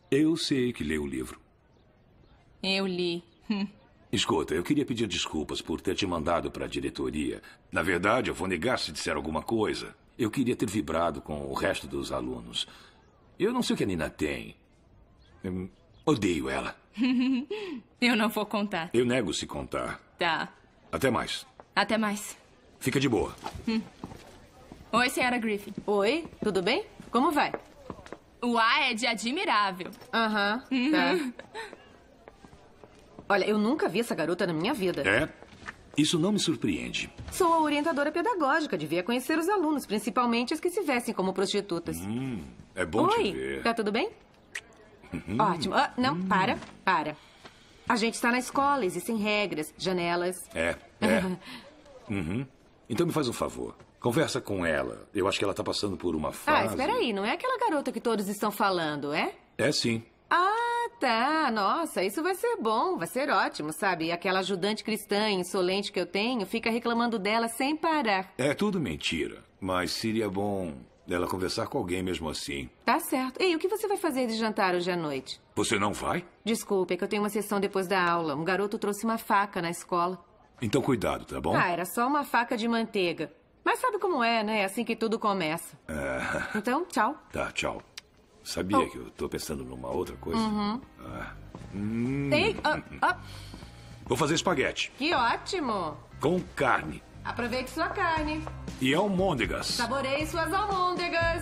Eu sei que leu o livro. Eu li. Hum. Escuta, eu queria pedir desculpas por ter te mandado para a diretoria. Na verdade, eu vou negar se disser alguma coisa. Eu queria ter vibrado com o resto dos alunos. Eu não sei o que a Nina tem. Eu odeio ela. Eu não vou contar. Eu nego se contar. Tá. Até mais. Até mais. Fica de boa. Hum. Oi, senhora Griffin. Oi, tudo bem? Como vai? O ar é de admirável. Aham, uhum, tá. Olha, eu nunca vi essa garota na minha vida. É? Isso não me surpreende. Sou a orientadora pedagógica, devia conhecer os alunos, principalmente os que se vestem como prostitutas. Hum, é bom Oi, te ver. Tá tudo bem? Uhum. Ótimo. Ah, não, hum. para, para. A gente está na escola, existem regras, janelas. É, é. Uhum. Então me faz um favor. Conversa com ela. Eu acho que ela está passando por uma fase... Ah, espera aí, não é aquela garota que todos estão falando, é? É sim. Ah, tá. Nossa, isso vai ser bom, vai ser ótimo, sabe? Aquela ajudante cristã insolente que eu tenho fica reclamando dela sem parar. É tudo mentira, mas seria bom ela conversar com alguém mesmo assim. Tá certo. Ei, o que você vai fazer de jantar hoje à noite? Você não vai? Desculpe, é que eu tenho uma sessão depois da aula. Um garoto trouxe uma faca na escola. Então cuidado, tá bom? Ah, era só uma faca de manteiga. Mas sabe como é, né? É assim que tudo começa. É... Então, tchau. Tá, tchau. Sabia oh. que eu tô pensando numa outra coisa? Uhum. Ah. Hum. Ei, oh, oh. Vou fazer espaguete. Que ótimo. Com carne. Aproveite sua carne. E almôndegas. Saboreie suas almôndegas.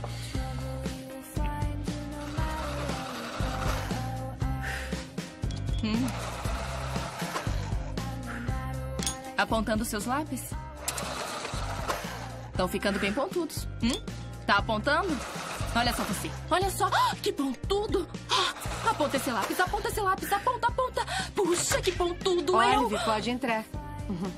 Hum. Apontando seus lápis? Estão ficando bem pontudos. Hum? Tá apontando? Olha só você. Olha só. Ah, que pontudo. Ah, aponta esse lápis, aponta esse lápis, aponta, aponta. Puxa, que pontudo. Olive, eu... pode entrar. Uhum.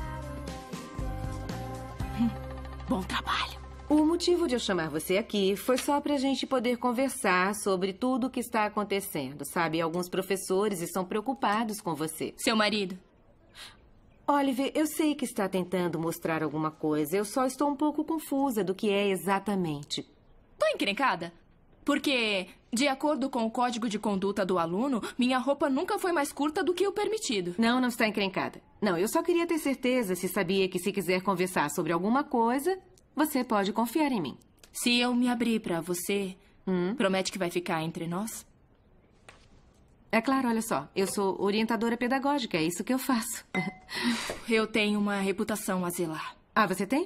Hum. Bom trabalho. O motivo de eu chamar você aqui foi só pra gente poder conversar sobre tudo o que está acontecendo, sabe? Alguns professores estão preocupados com você. Seu marido? Oliver, eu sei que está tentando mostrar alguma coisa. Eu só estou um pouco confusa do que é exatamente. Tô encrencada. Porque, de acordo com o código de conduta do aluno, minha roupa nunca foi mais curta do que o permitido. Não, não está encrencada. Não, eu só queria ter certeza se sabia que se quiser conversar sobre alguma coisa, você pode confiar em mim. Se eu me abrir pra você, hum? promete que vai ficar entre nós? É claro, olha só. Eu sou orientadora pedagógica, é isso que eu faço. Eu tenho uma reputação a zelar. Ah, você tem?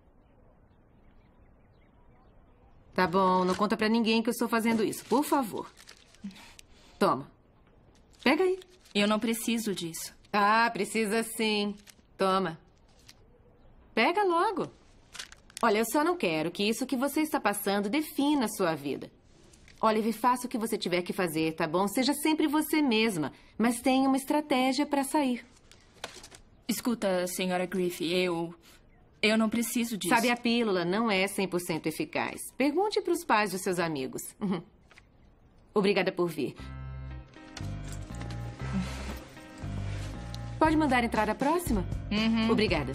Tá bom, não conta pra ninguém que eu estou fazendo isso, por favor. Toma. Pega aí. Eu não preciso disso. Ah, precisa sim. Toma. Pega logo. Olha, eu só não quero que isso que você está passando defina a sua vida. Olive, faça o que você tiver que fazer, tá bom? Seja sempre você mesma, mas tenha uma estratégia para sair. Escuta, senhora Griffin, eu... Eu não preciso disso. Sabe, a pílula não é cem por cento eficaz. Pergunte para os pais dos seus amigos. Uhum. Obrigada por vir. Pode mandar entrar a próxima? Uhum. Obrigada.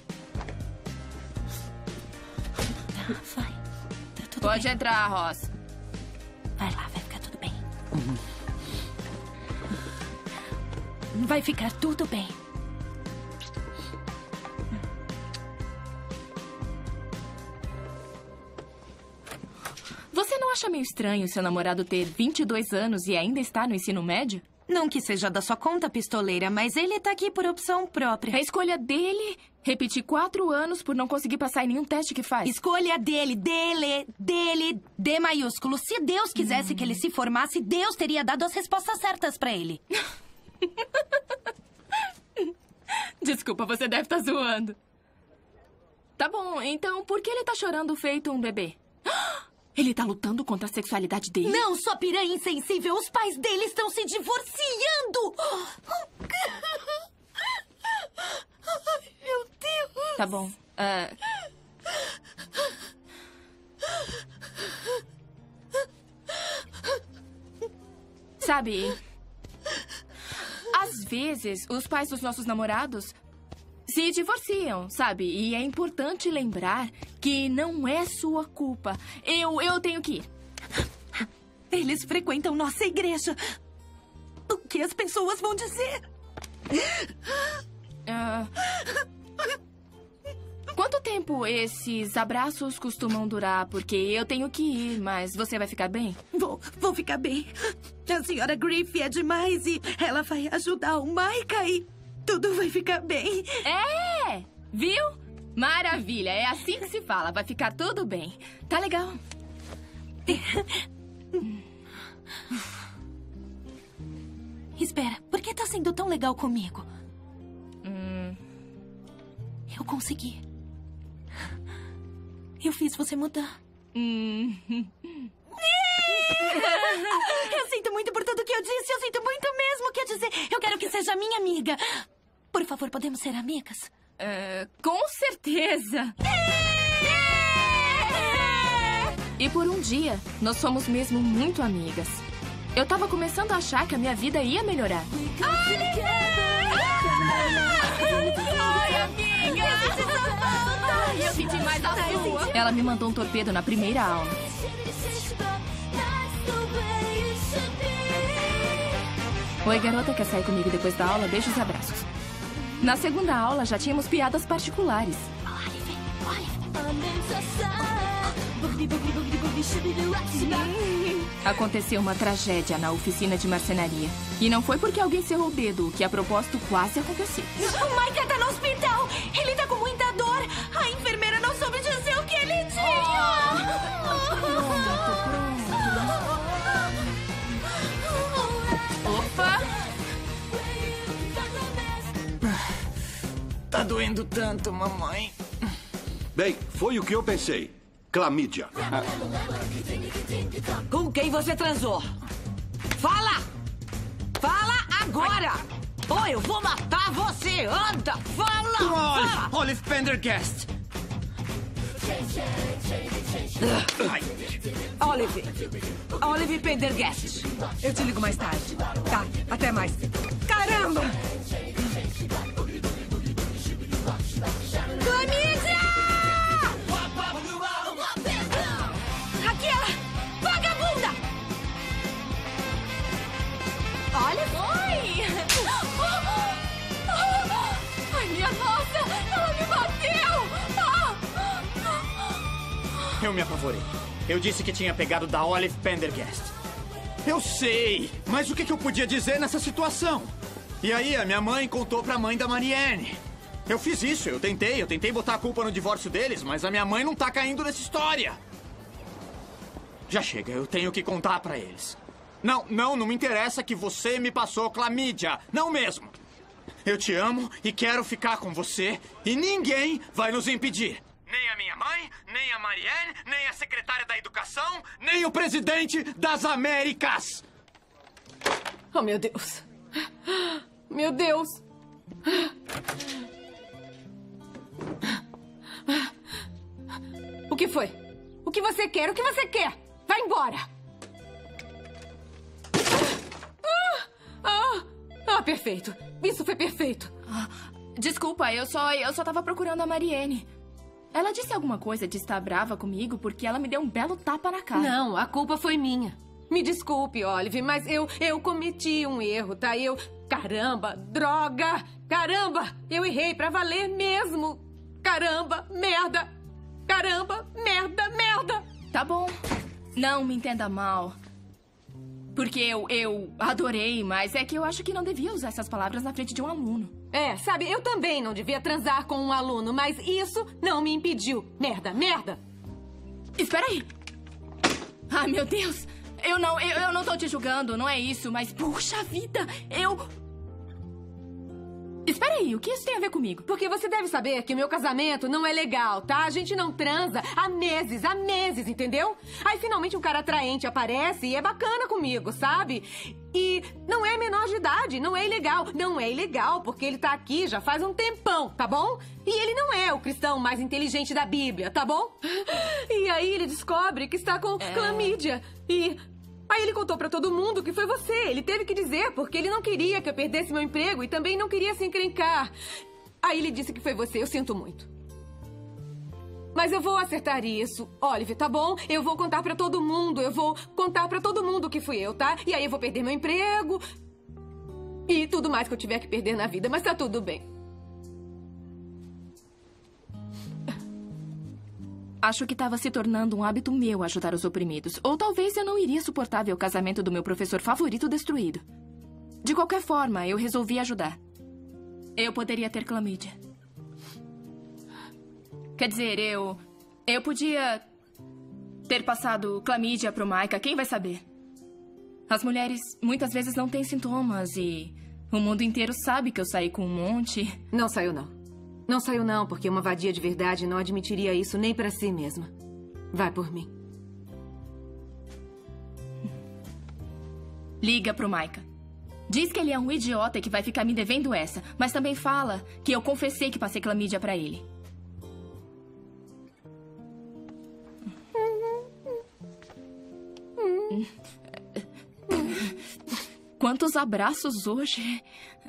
Tá, vai. Tá tudo Pode bem. entrar, Ross. Vai lá, vai ficar tudo bem. Uhum. Vai ficar tudo bem. Você não acha meio estranho seu namorado ter vinte e dois anos e ainda está no ensino médio? Não que seja da sua conta, pistoleira, mas ele tá aqui por opção própria. A escolha dele? Repetir quatro anos por não conseguir passar em nenhum teste que faz? Escolha dele, dele, dele, D maiúsculo. Se Deus quisesse hum. que ele se formasse, Deus teria dado as respostas certas pra ele. Desculpa, você deve estar zoando. Tá bom, então por que ele tá chorando feito um bebê? Ele tá lutando contra a sexualidade dele? Não, sua piranha insensível. Os pais dele estão se divorciando. Ai, meu Deus. Tá bom. Uh... Sabe, às vezes os pais dos nossos namorados se divorciam, sabe? E é importante lembrar que não é sua culpa. Eu, eu tenho que ir. Eles frequentam nossa igreja. O que as pessoas vão dizer? Ah, quanto tempo esses abraços costumam durar? Porque eu tenho que ir, mas você vai ficar bem? Vou, vou ficar bem. A senhora Griffith é demais e ela vai ajudar o Micah e tudo vai ficar bem. É! Viu? Maravilha, é assim que se fala. Vai ficar tudo bem. Tá legal. Espera, por que tá sendo tão legal comigo? Hum. Eu consegui. Eu fiz você mudar. Hum. Eu sinto muito por tudo que eu disse. Eu sinto muito mesmo. Quer dizer, eu quero que seja minha amiga. Por favor, podemos ser amigas? Uh, com certeza. E por um dia, nós fomos mesmo muito amigas. Eu tava começando a achar que a minha vida ia melhorar. Ai, amiga! Ai, eu senti mais a sua. Ela me mandou um torpedo na primeira aula. Oi, garota, quer sair comigo depois da aula? Beijos e abraços. Na segunda aula, já tínhamos piadas particulares. Aconteceu uma tragédia na oficina de marcenaria. E não foi porque alguém cerrou o dedo, o que a propósito quase aconteceu. O Micah tá no hospital! Ele tá com muita dor! A enfermeira não soube dizer o que ele tinha! Opa! Tá doendo tanto, mamãe. Bem, foi o que eu pensei. Clamídia. Com quem você transou? Fala! Fala agora! Ou eu vou matar você! Anda! Fala! Com a Olive! Fala! Olive Pendergast! Olive! Olive Pendergast! Eu te ligo mais tarde. Tá, até mais. Caramba! Clamídia! Aquela vagabunda! Olha! Oi! Ai, minha nossa! Ela me bateu! Eu me apavorei. Eu disse que tinha pegado da Olive Pendergast. Eu sei, mas o que que eu podia dizer nessa situação? E aí a minha mãe contou pra mãe da Marianne. Eu fiz isso, eu tentei, eu tentei botar a culpa no divórcio deles, mas a minha mãe não tá caindo nessa história. Já chega, eu tenho que contar pra eles. Não, não, não me interessa que você me passou clamídia. Não mesmo. Eu te amo e quero ficar com você e ninguém vai nos impedir. Nem a minha mãe, nem a Marianne, nem a secretária da educação, nem o presidente das Américas. Oh, meu Deus. Meu Deus. O que foi? O que você quer? O que você quer? Vai embora! Ah, ah, ah, perfeito. Isso foi perfeito. Ah, desculpa, eu só, eu só tava procurando a Marianne. Ela disse alguma coisa de estar brava comigo porque ela me deu um belo tapa na cara. Não, a culpa foi minha. Me desculpe, Olive, mas eu, eu cometi um erro, tá? Eu... Caramba, droga! Caramba, eu errei pra valer mesmo. Caramba, merda! Caramba, merda, merda! Tá bom. Não me entenda mal. Porque eu, eu adorei, mas é que eu acho que não devia usar essas palavras na frente de um aluno. É, sabe, eu também não devia transar com um aluno, mas isso não me impediu. Merda, merda! Espera aí! Ai, meu Deus! Eu não, eu, eu não tô te julgando, não é isso, mas puxa vida, eu... Espera aí, o que isso tem a ver comigo? Porque você deve saber que o meu casamento não é legal, tá? A gente não transa há meses, há meses, entendeu? Aí finalmente um cara atraente aparece e é bacana comigo, sabe? E não é menor de idade, não é ilegal. Não é ilegal porque ele tá aqui já faz um tempão, tá bom? E ele não é o cristão mais inteligente da Bíblia, tá bom? E aí ele descobre que está com é... clamídia e... Aí ele contou pra todo mundo que foi você. Ele teve que dizer, porque ele não queria que eu perdesse meu emprego e também não queria se encrencar. Aí ele disse que foi você. Eu sinto muito. Mas eu vou acertar isso. Olive, tá bom? Eu vou contar pra todo mundo. Eu vou contar pra todo mundo que fui eu, tá? E aí eu vou perder meu emprego. E tudo mais que eu tiver que perder na vida. Mas tá tudo bem. Acho que estava se tornando um hábito meu ajudar os oprimidos. Ou talvez eu não iria suportar ver o casamento do meu professor favorito destruído. De qualquer forma, eu resolvi ajudar. Eu poderia ter clamídia. Quer dizer, eu... Eu podia ter passado clamídia pro Micah. Quem vai saber? As mulheres muitas vezes não têm sintomas e... O mundo inteiro sabe que eu saí com um monte. Não saiu, não. Não saiu não, porque uma vadia de verdade não admitiria isso nem pra si mesma. Vai por mim. Liga pro Micah. Diz que ele é um idiota e que vai ficar me devendo essa. Mas também fala que eu confessei que passei clamídia pra ele. Quantos abraços hoje?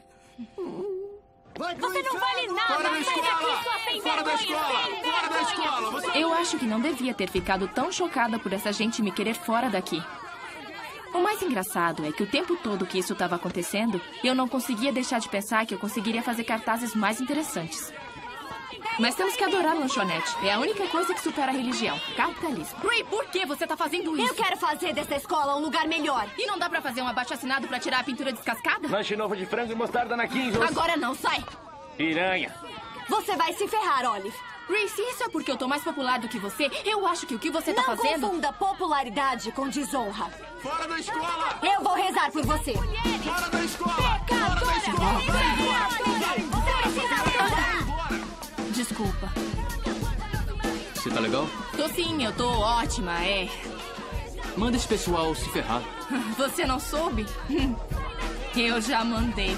Você não vale nada! Fora da Sai escola! daqui, sua sem Fora da vergonha, escola! sem Fora da vergonha! escola! Você... Eu acho que não devia ter ficado tão chocada por essa gente me querer fora daqui. O mais engraçado é que o tempo todo que isso estava acontecendo, eu não conseguia deixar de pensar que eu conseguiria fazer cartazes mais interessantes. Mas temos que adorar lanchonete. É a única coisa que supera a religião. Capitalismo. Ray, por que você tá fazendo isso? Eu quero fazer dessa escola um lugar melhor. E não dá pra fazer um abaixo-assinado pra tirar a pintura descascada? Lanche novo de frango e mostarda na quinze. Agora não, sai! Piranha. Você vai se ferrar, Olive. Ray, se isso é porque eu tô mais popular do que você, eu acho que o que você tá não fazendo... Não confunda popularidade com desonra. Fora da escola! Eu vou rezar por você. Fora da escola! Fora da escola! Você precisa mudar. Desculpa. Você tá legal? Tô sim, eu tô ótima, é. Manda esse pessoal se ferrar. Você não soube? Eu já mandei.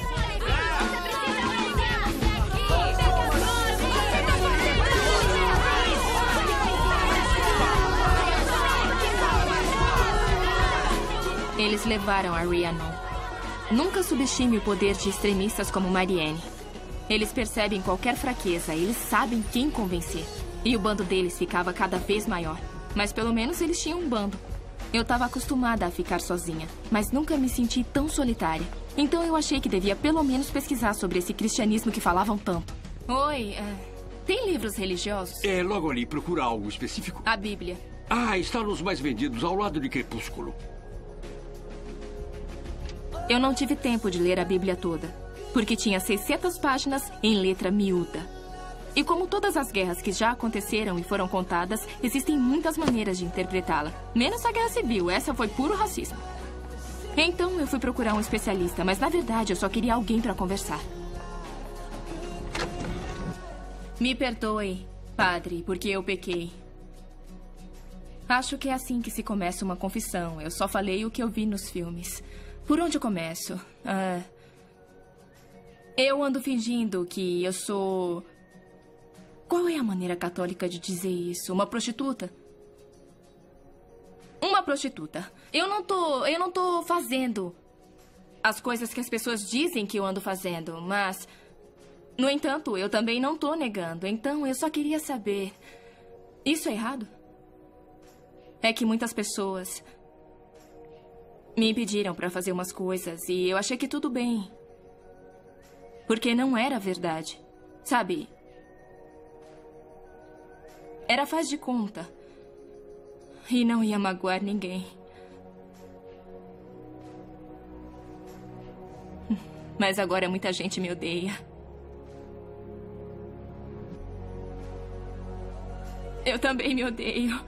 Eles levaram a Rhiannon. Nunca subestime o poder de extremistas como Marianne. Eles percebem qualquer fraqueza, eles sabem quem convencer. E o bando deles ficava cada vez maior. Mas pelo menos eles tinham um bando. Eu estava acostumada a ficar sozinha, mas nunca me senti tão solitária. Então eu achei que devia pelo menos pesquisar sobre esse cristianismo que falavam tanto. Oi, é... tem livros religiosos? É, logo ali, procura algo específico. A Bíblia. Ah, está nos mais vendidos, ao lado de Crepúsculo. Eu não tive tempo de ler a Bíblia toda. Porque tinha seiscentas páginas em letra miúda. E como todas as guerras que já aconteceram e foram contadas, existem muitas maneiras de interpretá-la. Menos a Guerra Civil, essa foi puro racismo. Então eu fui procurar um especialista, mas na verdade eu só queria alguém para conversar. Me perdoe, padre, porque eu pequei. Acho que é assim que se começa uma confissão. Eu só falei o que eu vi nos filmes. Por onde eu começo? Ah... Eu ando fingindo que eu sou... Qual é a maneira católica de dizer isso? Uma prostituta? Uma prostituta. Eu não tô... Eu não tô fazendo as coisas que as pessoas dizem que eu ando fazendo, mas... No entanto, eu também não tô negando. Então, eu só queria saber... Isso é errado? É que muitas pessoas me impediram pra fazer umas coisas e eu achei que tudo bem. Porque não era verdade. Sabe? Era faz de conta. E não ia magoar ninguém. Mas agora muita gente me odeia. Eu também me odeio.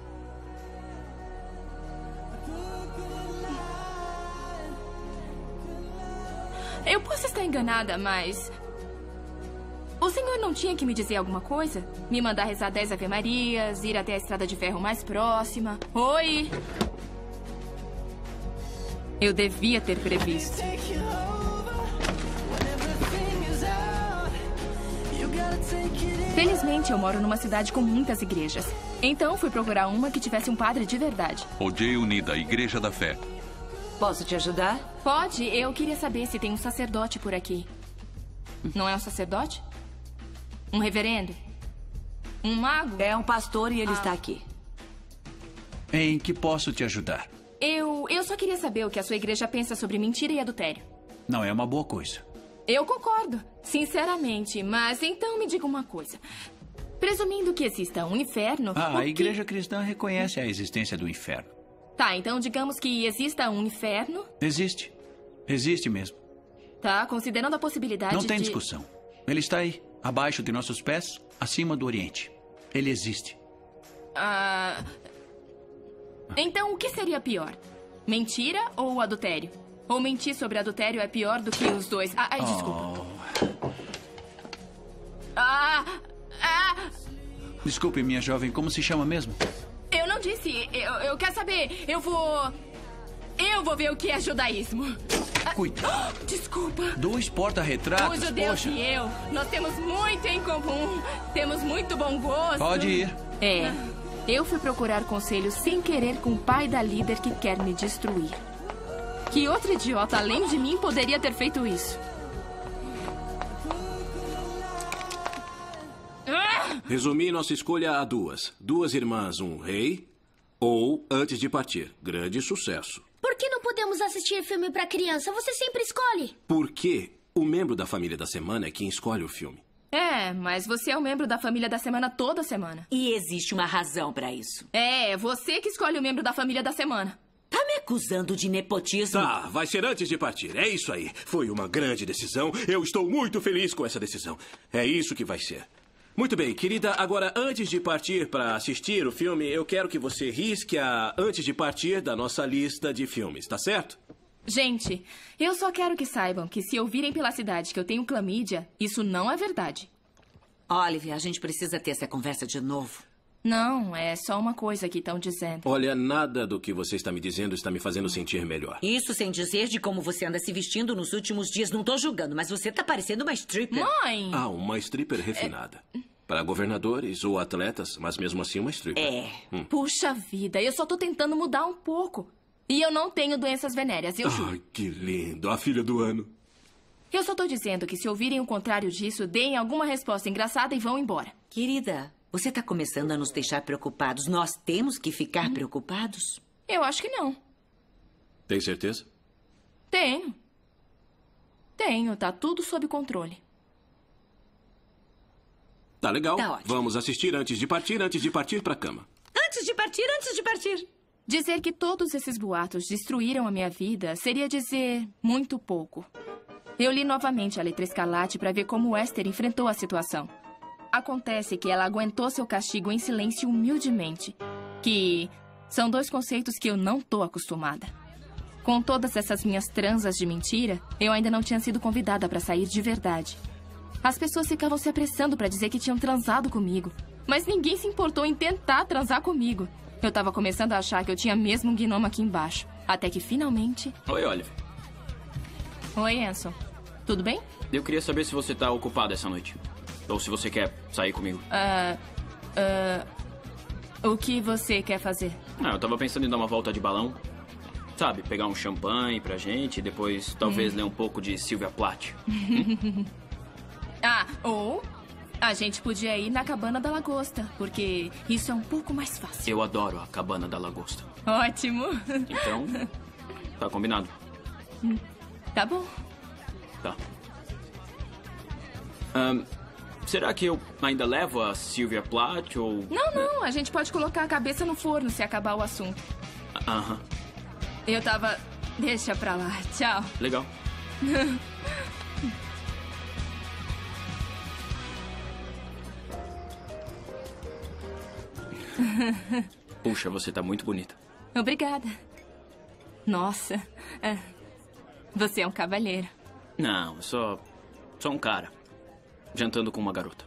Eu posso estar enganada, mas... O senhor não tinha que me dizer alguma coisa? Me mandar rezar dez ave-marias, ir até a estrada de ferro mais próxima. Oi! Eu devia ter previsto. Felizmente, eu moro numa cidade com muitas igrejas. Então, fui procurar uma que tivesse um padre de verdade. O J Unida, Igreja da Fé. Posso te ajudar? Pode. Eu queria saber se tem um sacerdote por aqui. Não é um sacerdote? Um reverendo? Um mago? É um pastor e ele Ah. está aqui. Em que posso te ajudar? Eu, eu só queria saber o que a sua igreja pensa sobre mentira e adultério. Não é uma boa coisa. Eu concordo, sinceramente, mas então me diga uma coisa. Presumindo que exista um inferno... Ah, por a que- igreja cristã reconhece a existência do inferno. Tá, então digamos que exista um inferno. Existe. Existe mesmo. Tá, considerando a possibilidade Não tem de... discussão. Ele está aí, abaixo de nossos pés, acima do Oriente. Ele existe. Ah... Então, o que seria pior? Mentira ou adultério? Ou mentir sobre adultério é pior do que os dois? Ah, ai, desculpa. Oh. Ah, ah, Desculpe, minha jovem, como se chama mesmo? eu não disse. Eu, eu quero saber. Eu vou... Eu vou ver o que é judaísmo. Cuidado. Ah, desculpa. Dois porta-retratos, O judeu poxa. e eu, nós temos muito em comum. Temos muito bom gosto. Pode ir. É. Eu fui procurar conselho sem querer com o pai da líder que quer me destruir. Que outro idiota, além de mim, poderia ter feito isso? Ah! Resumi nossa escolha a duas. Duas irmãs, um rei ou Antes de Partir. Grande sucesso. Por que não podemos assistir filme pra criança? Você sempre escolhe. Porque o membro da família da semana é quem escolhe o filme. É, mas você é o membro da família da semana toda semana. E existe uma razão pra isso. É, é você que escolhe o membro da família da semana. Tá me acusando de nepotismo? Tá, vai ser Antes de Partir. É isso aí. Foi uma grande decisão. Eu estou muito feliz com essa decisão. É isso que vai ser. Muito bem, querida. Agora, antes de partir para assistir o filme, eu quero que você risque a Antes de Partir da nossa lista de filmes, tá certo? Gente, eu só quero que saibam que se ouvirem pela cidade que eu tenho clamídia, isso não é verdade. Olive, a gente precisa ter essa conversa de novo. Não, é só uma coisa que estão dizendo. Olha, nada do que você está me dizendo está me fazendo sentir melhor. Isso sem dizer de como você anda se vestindo nos últimos dias. Não tô julgando, mas você tá parecendo uma stripper. Mãe! Ah, uma stripper refinada. Para governadores ou atletas, mas mesmo assim uma stripper. É. Hum. Puxa vida, eu só tô tentando mudar um pouco. E eu não tenho doenças venéreas, eu juro. Ai, que lindo. A filha do ano. Eu só tô dizendo que se ouvirem o contrário disso, deem alguma resposta engraçada e vão embora. Querida, você tá começando a nos deixar preocupados. Nós temos que ficar preocupados? Eu acho que não. Tem certeza? Tenho. Tenho, tá tudo sob controle. Tá legal. Tá ótimo. Vamos assistir Antes de Partir, antes de partir pra cama. Antes de partir, antes de partir. Dizer que todos esses boatos destruíram a minha vida seria dizer muito pouco. Eu li novamente a letra escarlate para ver como Esther enfrentou a situação. Acontece que ela aguentou seu castigo em silêncio humildemente. Que são dois conceitos que eu não tô acostumada. Com todas essas minhas transas de mentira, eu ainda não tinha sido convidada para sair de verdade. As pessoas ficavam se apressando para dizer que tinham transado comigo. Mas ninguém se importou em tentar transar comigo. Eu tava começando a achar que eu tinha mesmo um gnomo aqui embaixo. Até que finalmente... Oi, Olive. Oi, Anson. Tudo bem? Eu queria saber se você tá ocupado essa noite. Ou se você quer sair comigo. Ah... ah, o que você quer fazer? Ah, eu tava pensando em dar uma volta de balão. Sabe, pegar um champanhe pra gente e depois talvez Hum. ler um pouco de Sylvia Plath. Ah, ou... A gente podia ir na Cabana da Lagosta, porque isso é um pouco mais fácil. Eu adoro a Cabana da Lagosta. Ótimo. Então, tá combinado. Hum, Tá bom. Tá. Ahn, será que eu ainda levo a Sylvia Plath ou... Não, não, a gente pode colocar a cabeça no forno se acabar o assunto. Aham, Eu tava... Deixa pra lá, tchau. legal. Puxa, você tá muito bonita. Obrigada. Nossa, é, você é um cavalheiro. Não, eu só... só um cara. Jantando com uma garota.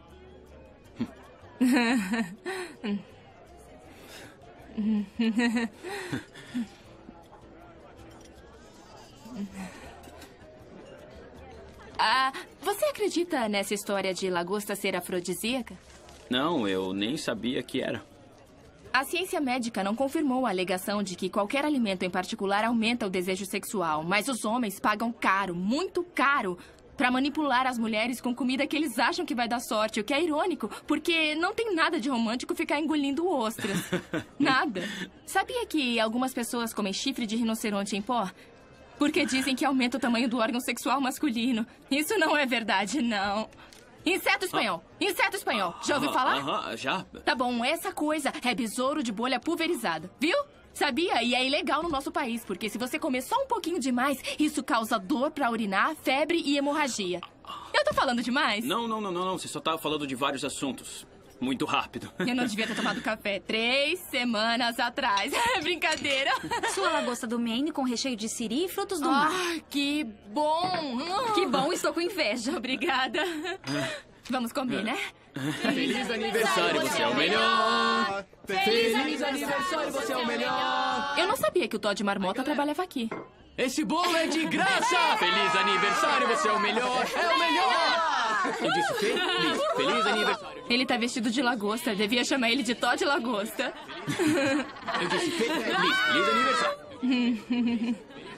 Ah, você acredita nessa história de lagosta ser afrodisíaca? Não, eu nem sabia que era. A ciência médica não confirmou a alegação de que qualquer alimento em particular aumenta o desejo sexual, mas os homens pagam caro, muito caro, Pra manipular as mulheres com comida que eles acham que vai dar sorte, o que é irônico, porque não tem nada de romântico ficar engolindo ostras. Nada. Sabia que algumas pessoas comem chifre de rinoceronte em pó? Porque dizem que aumenta o tamanho do órgão sexual masculino. Isso não é verdade, não. Inseto espanhol. Inseto espanhol. Já ouviu falar? Aham, já. Tá bom, essa coisa é besouro de bolha pulverizada. Viu? Sabia? E é ilegal no nosso país, porque se você comer só um pouquinho demais, isso causa dor pra urinar, febre e hemorragia. Eu tô falando demais? Não, não, não, não, não. Você só tava falando de vários assuntos. Muito rápido. Eu não devia ter tomado café três semanas atrás. É brincadeira. Sua lagosta do Maine com recheio de siri e frutos do mar. Ah, que bom. Que bom, estou com inveja. Obrigada. Vamos comer, né? Feliz aniversário, você é o melhor! Feliz aniversário, você é o melhor! Eu não sabia que o Todd Marmota trabalhava aqui. Esse bolo é de graça! Feliz aniversário, você é o melhor! É o melhor! Eu disse feliz, feliz aniversário. Ele tá vestido de lagosta. Devia chamar ele de Todd Lagosta. Eu disse feliz, feliz aniversário.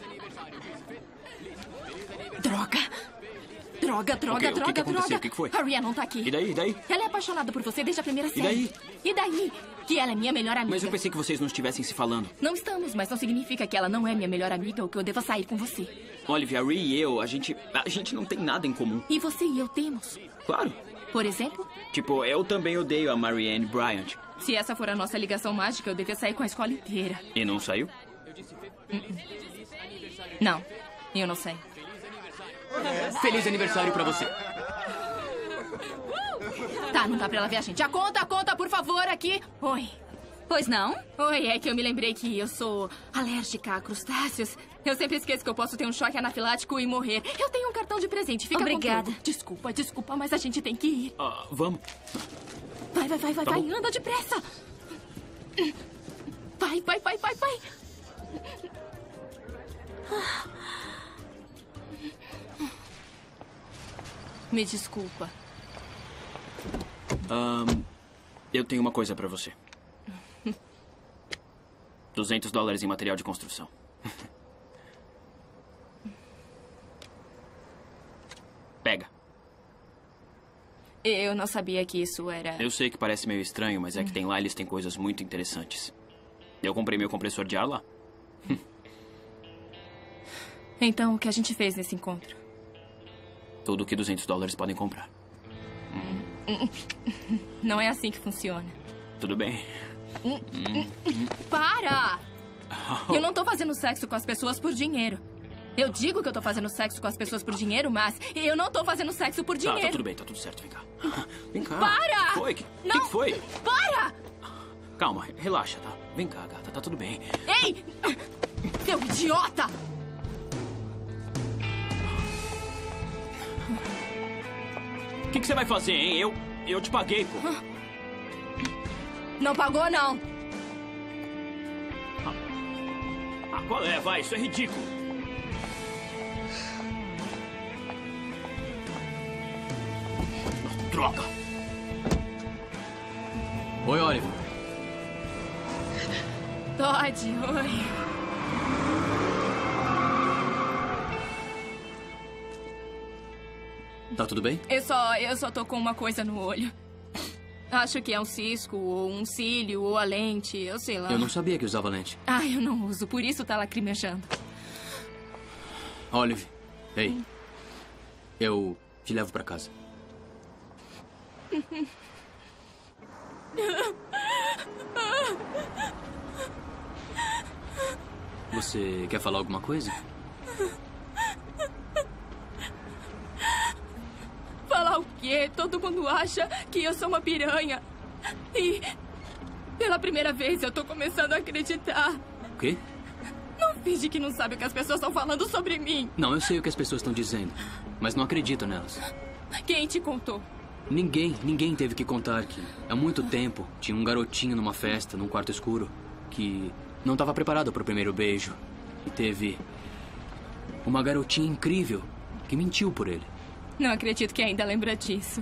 Droga! Droga, droga, okay, droga, o que que droga. O que que foi? A Rihanna não tá aqui. E daí, e daí? Ela é apaixonada por você desde a primeira série. E daí? E daí? Que ela é minha melhor amiga. Mas eu pensei que vocês não estivessem se falando. Não estamos, mas não significa que ela não é minha melhor amiga ou que eu deva sair com você. Olivia, a Rhea e eu, a gente... A gente não tem nada em comum. E você e eu temos. Claro. Por exemplo? Tipo, eu também odeio a Marianne Bryant. Se essa for a nossa ligação mágica, eu devia sair com a escola inteira. E não saiu? Não, eu não sei. Feliz aniversário pra você. Tá, não dá pra ela ver a gente. A conta, a conta, por favor, aqui. Oi. Pois não? Oi, é que eu me lembrei que eu sou alérgica a crustáceos. Eu sempre esqueço que eu posso ter um choque anafilático e morrer. Eu tenho um cartão de presente, fica Obrigada. com tudo. Desculpa, desculpa, mas a gente tem que ir. Ah, vamos. Vai, vai, vai, vai, Tá vai, bom. anda depressa. Vai, vai, vai, vai, vai. Me desculpa. Ahn, eu tenho uma coisa pra você. duzentos dólares em material de construção. Pega. Eu não sabia que isso era... Eu sei que parece meio estranho, mas é que tem lá, eles têm coisas muito interessantes. Eu comprei meu compressor de ar lá. Então, o que a gente fez nesse encontro? Tudo que duzentos dólares podem comprar. Não é assim que funciona. Tudo bem. Hum, hum, Para! Eu não tô fazendo sexo com as pessoas por dinheiro. Eu digo que eu tô fazendo sexo com as pessoas por dinheiro, mas eu não tô fazendo sexo por dinheiro. Tá, tá tudo bem, tá tudo certo. Vem cá. Vem cá. Para! O que foi? O que, Não. que foi? Para! Calma, relaxa, tá? Vem cá, gata, tá tudo bem. Ei! Seu idiota! O que, que você vai fazer, hein? Eu, eu te paguei, pô. Não pagou, não. Ah, qual é? Vai, isso é ridículo. Droga. Oi, Oliver. Todd, oi. Tá tudo bem? Eu só, eu só tô com uma coisa no olho. Acho que é um cisco, ou um cílio, ou a lente, eu sei lá. Eu não sabia que usava lente. Ah, eu não uso, por isso tá lacrimejando. Olive, ei. Eu te levo pra casa. Você quer falar alguma coisa? Falar o quê? Todo mundo acha que eu sou uma piranha. E pela primeira vez eu tô começando a acreditar. O quê? Não finge que não sabe o que as pessoas estão falando sobre mim. Não, eu sei o que as pessoas estão dizendo, mas não acredito nelas. Quem te contou? Ninguém, ninguém teve que contar que há muito tempo tinha um garotinho numa festa, num quarto escuro, que não estava preparado para o primeiro beijo. E teve uma garotinha incrível que mentiu por ele. Não acredito que ainda lembra disso.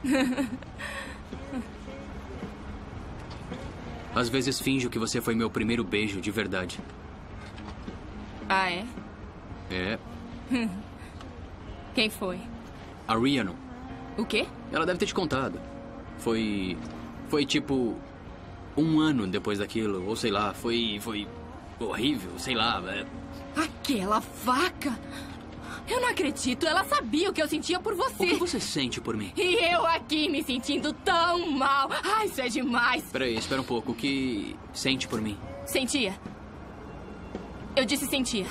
Às vezes finjo que você foi meu primeiro beijo de verdade. Ah, é? É. Quem foi? A Rhiannon. O quê? Ela deve ter te contado. Foi... Foi tipo... Um ano depois daquilo. Ou sei lá, foi... Foi horrível, sei lá. É... Aquela vaca! Eu não acredito. Ela sabia o que eu sentia por você. O que você sente por mim? E eu aqui me sentindo tão mal. Ai, isso é demais. Peraí, espera um pouco. O que sente por mim? Sentia. Eu disse sentia.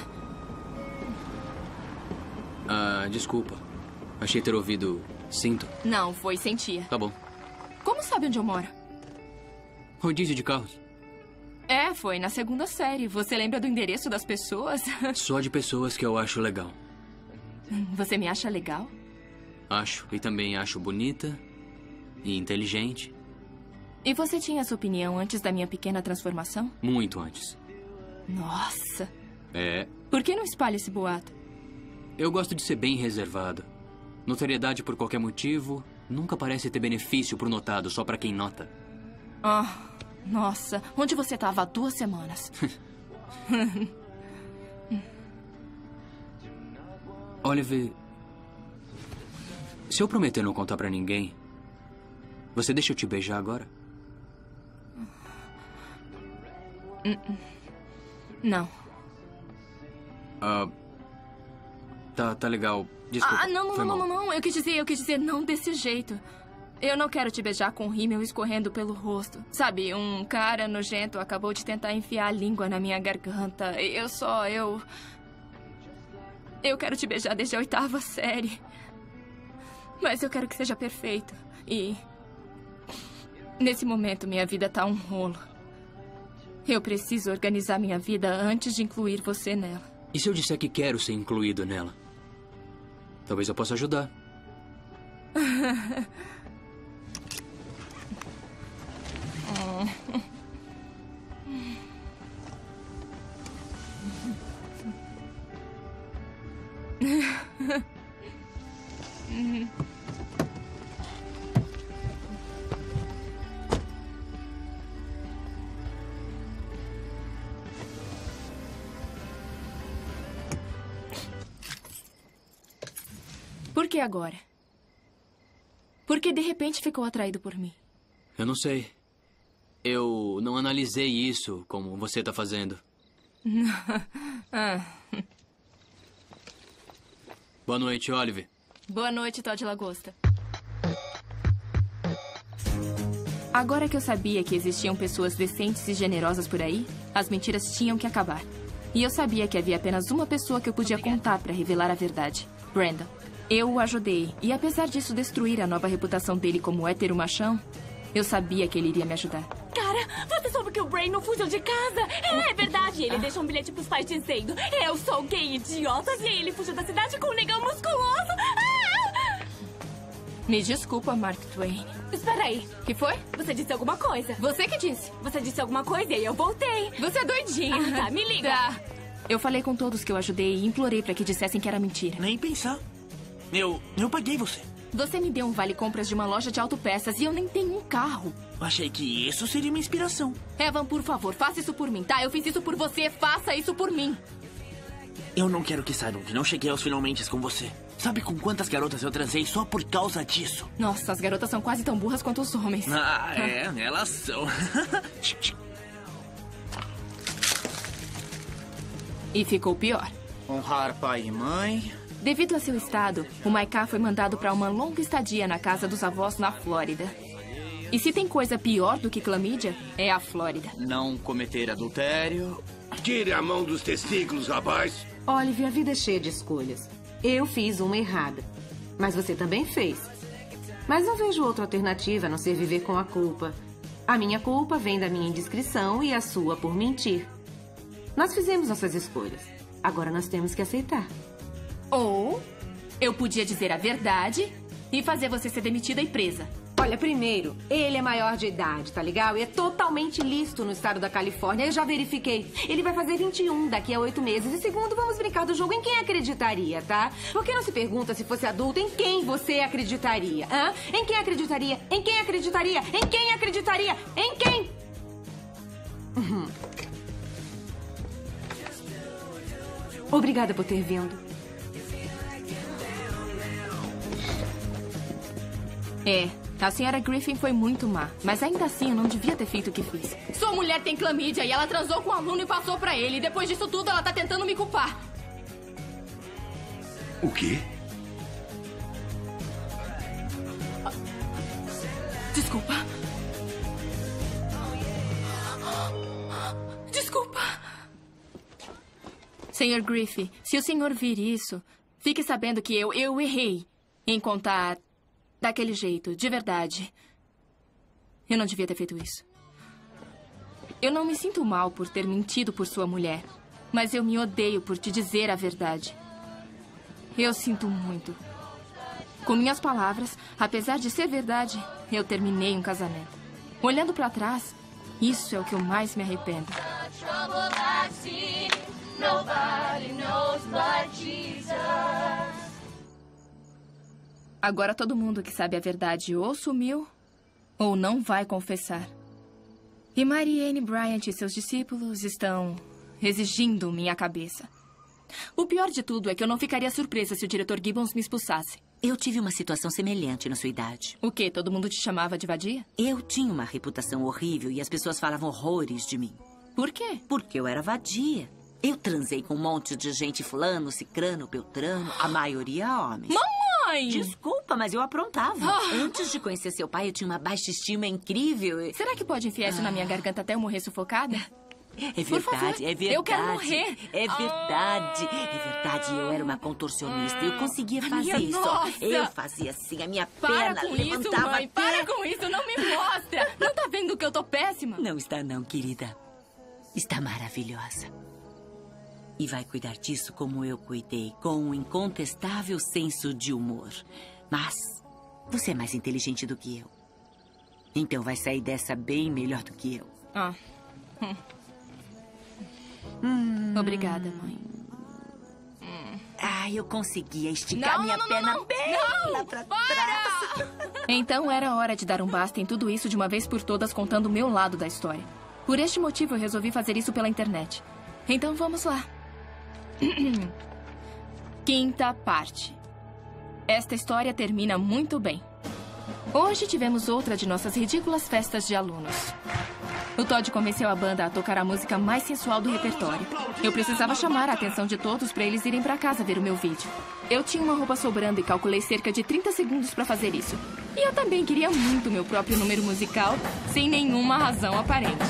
Ah, desculpa. Achei ter ouvido sinto. Não, foi sentia. Tá bom. Como sabe onde eu moro? Rodízio de carros. É, foi na segunda série. Você lembra do endereço das pessoas? Só de pessoas que eu acho legal. Você me acha legal? Acho. E também acho bonita e inteligente. E você tinha essa opinião antes da minha pequena transformação? Muito antes. Nossa. É. Por que não espalha esse boato? Eu gosto de ser bem reservado. Notoriedade por qualquer motivo nunca parece ter benefício pro notado, só pra quem nota. Ah, nossa. Onde você estava há duas semanas? Oliver, se eu prometer não contar pra ninguém, você deixa eu te beijar agora? Não. Ah, tá, tá legal. Desculpa. Ah, não, não, Foi não, mal. não, não. Eu quis dizer, eu quis dizer não desse jeito. Eu não quero te beijar com rímel escorrendo pelo rosto. Sabe, um cara nojento acabou de tentar enfiar a língua na minha garganta. Eu só, eu... Eu quero te beijar desde a oitava série. Mas eu quero que seja perfeito. E... Nesse momento, minha vida tá um rolo. Eu preciso organizar minha vida antes de incluir você nela. E se eu disser que quero ser incluído nela? Talvez eu possa ajudar. Por que agora? Porque de repente ficou atraído por mim. Eu não sei. Eu não analisei isso como você tá fazendo. Ah. Boa noite, Oliver. Boa noite, Todd Lagosta. Agora que eu sabia que existiam pessoas decentes e generosas por aí, as mentiras tinham que acabar. E eu sabia que havia apenas uma pessoa que eu podia contar para revelar a verdade. Brandon. Eu o ajudei, e apesar disso destruir a nova reputação dele como hétero machão, eu sabia que ele iria me ajudar. Cara, você soube que o Brain não fugiu de casa? É, é verdade, ele ah. deixou um bilhete pros pais dizendo: eu sou gay idiota, e aí ele fugiu da cidade com um negão musculoso. Ah! Me desculpa, Mark Twain. Espera aí. Que foi? Você disse alguma coisa. Você que disse. Você disse alguma coisa e aí eu voltei. Você é doidinha. Ah, tá, me liga. Tá. Eu falei com todos que eu ajudei e implorei pra que dissessem que era mentira. Nem pensar. Eu, eu paguei você. Você me deu um vale-compras de uma loja de autopeças e eu nem tenho um carro. Achei que isso seria uma inspiração. Evan, por favor, faça isso por mim, tá? Eu fiz isso por você, faça isso por mim. Eu não quero que saibam que não cheguei aos finalmente com você. Sabe com quantas garotas eu transei só por causa disso? Nossa, as garotas são quase tão burras quanto os homens. Ah, é, elas são. E ficou pior. Honrar pai e mãe. Devido a seu estado, o Maiká foi mandado para uma longa estadia na casa dos avós na Flórida. E se tem coisa pior do que clamídia, é a Flórida. Não cometer adultério. Tire a mão dos testículos, rapaz. Olive, a vida é cheia de escolhas. Eu fiz uma errada. Mas você também fez. Mas não vejo outra alternativa a não ser viver com a culpa. A minha culpa vem da minha indiscrição e a sua por mentir. Nós fizemos nossas escolhas. Agora nós temos que aceitar. Ou eu podia dizer a verdade e fazer você ser demitida e presa. Olha, primeiro, ele é maior de idade, tá legal? E é totalmente lícito no estado da Califórnia. Eu já verifiquei. Ele vai fazer vinte e um daqui a oito meses. E segundo, vamos brincar do jogo em quem acreditaria, tá? Por que não se pergunta se fosse adulto em quem você acreditaria? Hã? Em quem acreditaria? Em quem acreditaria? Em quem acreditaria? Em quem? Uhum. Obrigada por ter vindo. É, a senhora Griffin foi muito má, mas ainda assim eu não devia ter feito o que fiz. Sua mulher tem clamídia e ela transou com um aluno e passou pra ele. E depois disso tudo, ela tá tentando me culpar. O quê? Desculpa. Desculpa. senhor Griffin, se o senhor vir isso, fique sabendo que eu, eu errei em contar daquele jeito, de verdade. Eu não devia ter feito isso. Eu não me sinto mal por ter mentido por sua mulher, mas eu me odeio por te dizer a verdade. Eu sinto muito. Com minhas palavras, apesar de ser verdade, eu terminei um casamento. Olhando pra trás, isso é o que eu mais me arrependo. Agora todo mundo que sabe a verdade ou sumiu ou não vai confessar. E Marianne Bryant e seus discípulos estão exigindo minha cabeça. O pior de tudo é que eu não ficaria surpresa se o diretor Gibbons me expulsasse. Eu tive uma situação semelhante na sua idade. O quê? Todo mundo te chamava de vadia? Eu tinha uma reputação horrível e as pessoas falavam horrores de mim. Por quê? Porque eu era vadia. Eu transei com um monte de gente, fulano, cicrano, beltrano, a maioria homens. Mamãe! Desculpa, mas eu aprontava. Ah. Antes de conhecer seu pai, eu tinha uma baixa estima incrível. E... Será que pode enfiar isso ah. na minha garganta até eu morrer sufocada? É verdade, é verdade. Eu quero morrer. É verdade, ah. é verdade. Eu era uma contorcionista. Eu conseguia fazer minha isso. Nossa. Eu fazia assim, a minha para perna com levantava. Isso, mãe. Até... Para com isso, não me mostra. Não tá vendo que eu tô péssima? Não está não, querida. Está maravilhosa. E vai cuidar disso como eu cuidei, com um incontestável senso de humor. Mas você é mais inteligente do que eu. Então vai sair dessa bem melhor do que eu. Ah. Hum. Hum. Obrigada, mãe. Hum. Ah, eu conseguia esticar não, minha não, não, perna não, bem não, lá pra para! trás. Então era hora de dar um basta em tudo isso de uma vez por todas, contando o meu lado da história. Por este motivo, eu resolvi fazer isso pela internet. Então vamos lá. Quinta parte. Esta história termina muito bem. Hoje tivemos outra de nossas ridículas festas de alunos. O Todd convenceu a banda a tocar a música mais sensual do repertório. Eu precisava chamar a atenção de todos para eles irem para casa ver o meu vídeo. Eu tinha uma roupa sobrando e calculei cerca de trinta segundos para fazer isso. E eu também queria muito meu próprio número musical, sem nenhuma razão aparente.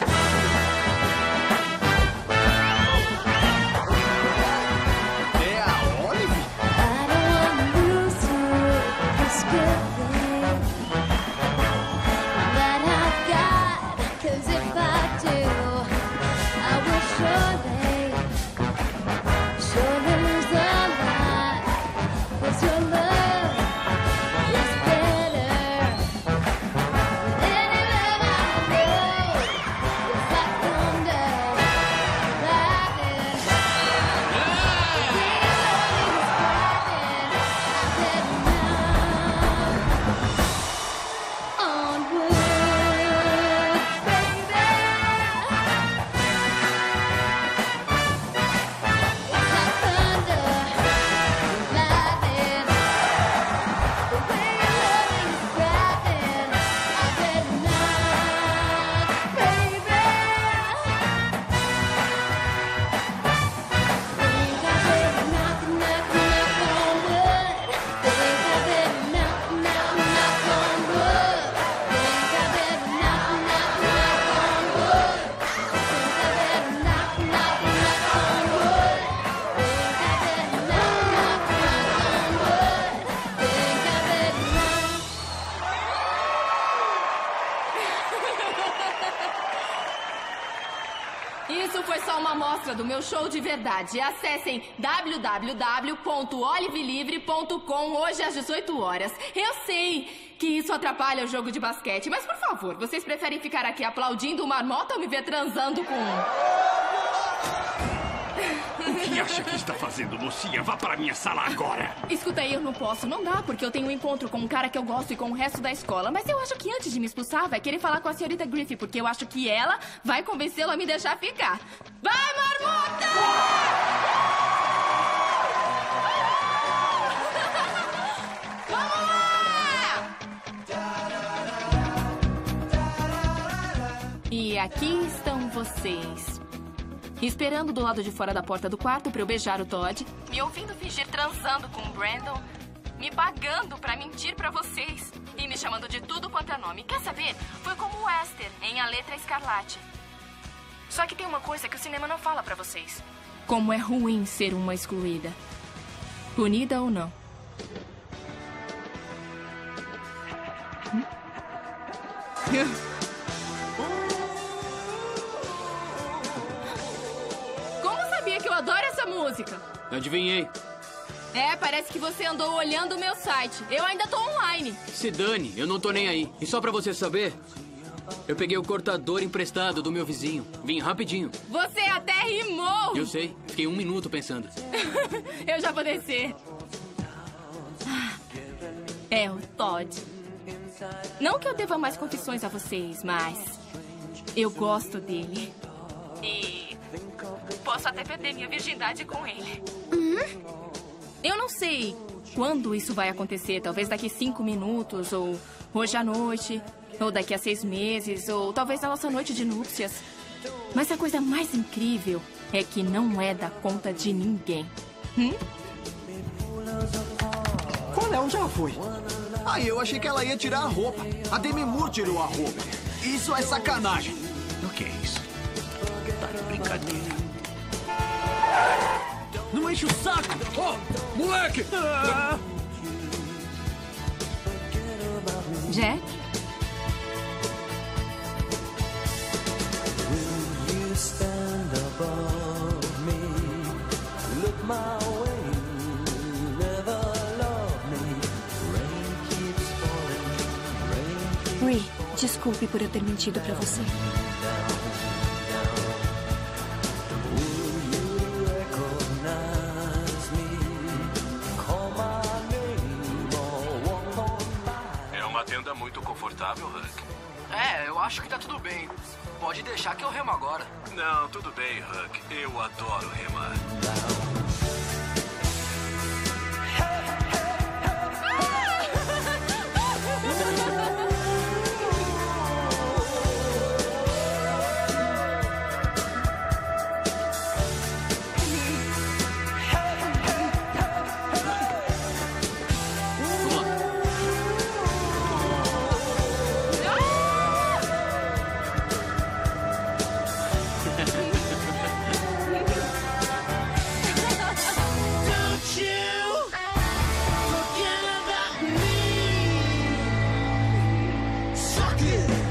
Isso foi só uma amostra do meu show de verdade. Acessem w w w ponto olive livre ponto com hoje às dezoito horas. Eu sei que isso atrapalha o jogo de basquete, mas por favor, vocês preferem ficar aqui aplaudindo uma marmota ou me ver transando com um? O que acha que está fazendo, mocinha? Vá para minha sala agora. Escuta aí, eu não posso. Não dá, porque eu tenho um encontro com um cara que eu gosto e com o resto da escola. Mas eu acho que antes de me expulsar, vai querer falar com a senhorita Griffin, porque eu acho que ela vai convencê-lo a me deixar ficar. Vai, marmota! Vamos lá! E aqui estão vocês. Esperando do lado de fora da porta do quarto pra eu beijar o Todd. Me ouvindo fingir transando com o Brandon. Me pagando pra mentir pra vocês. E me chamando de tudo quanto é nome. Quer saber? Foi como o Esther, em A Letra Escarlate. Só que tem uma coisa que o cinema não fala pra vocês. Como é ruim ser uma excluída. Punida ou não. Hum? Como sabia que eu adoro essa música? Adivinhei. É, parece que você andou olhando o meu site. Eu ainda tô online. Se dane, eu não tô nem aí. E só pra você saber, eu peguei o cortador emprestado do meu vizinho. Vim rapidinho. Você até rimou! Eu sei, fiquei um minuto pensando. Eu já vou descer. É o Todd. Não que eu deva mais confissões a vocês, mas eu gosto dele. E posso até perder minha virgindade com ele. Hum? Eu não sei quando isso vai acontecer. Talvez daqui cinco minutos, ou hoje à noite, ou daqui a seis meses, ou talvez na nossa noite de núpcias. Mas a coisa mais incrível é que não é da conta de ninguém. Hum? Qual é? Onde ela foi? Ah, eu achei que ela ia tirar a roupa. A Demi Moore tirou a roupa. Isso é sacanagem. O que é isso? Tá de brincadeira. Não enche o saco! Oh, moleque! Ah. Jack? Ree, desculpe por eu ter mentido pra você. É uma tenda muito confortável, Huck. É, eu acho que tá tudo bem. Pode deixar que eu remo agora. Não, tudo bem, Huck. Eu adoro remar. Suck it!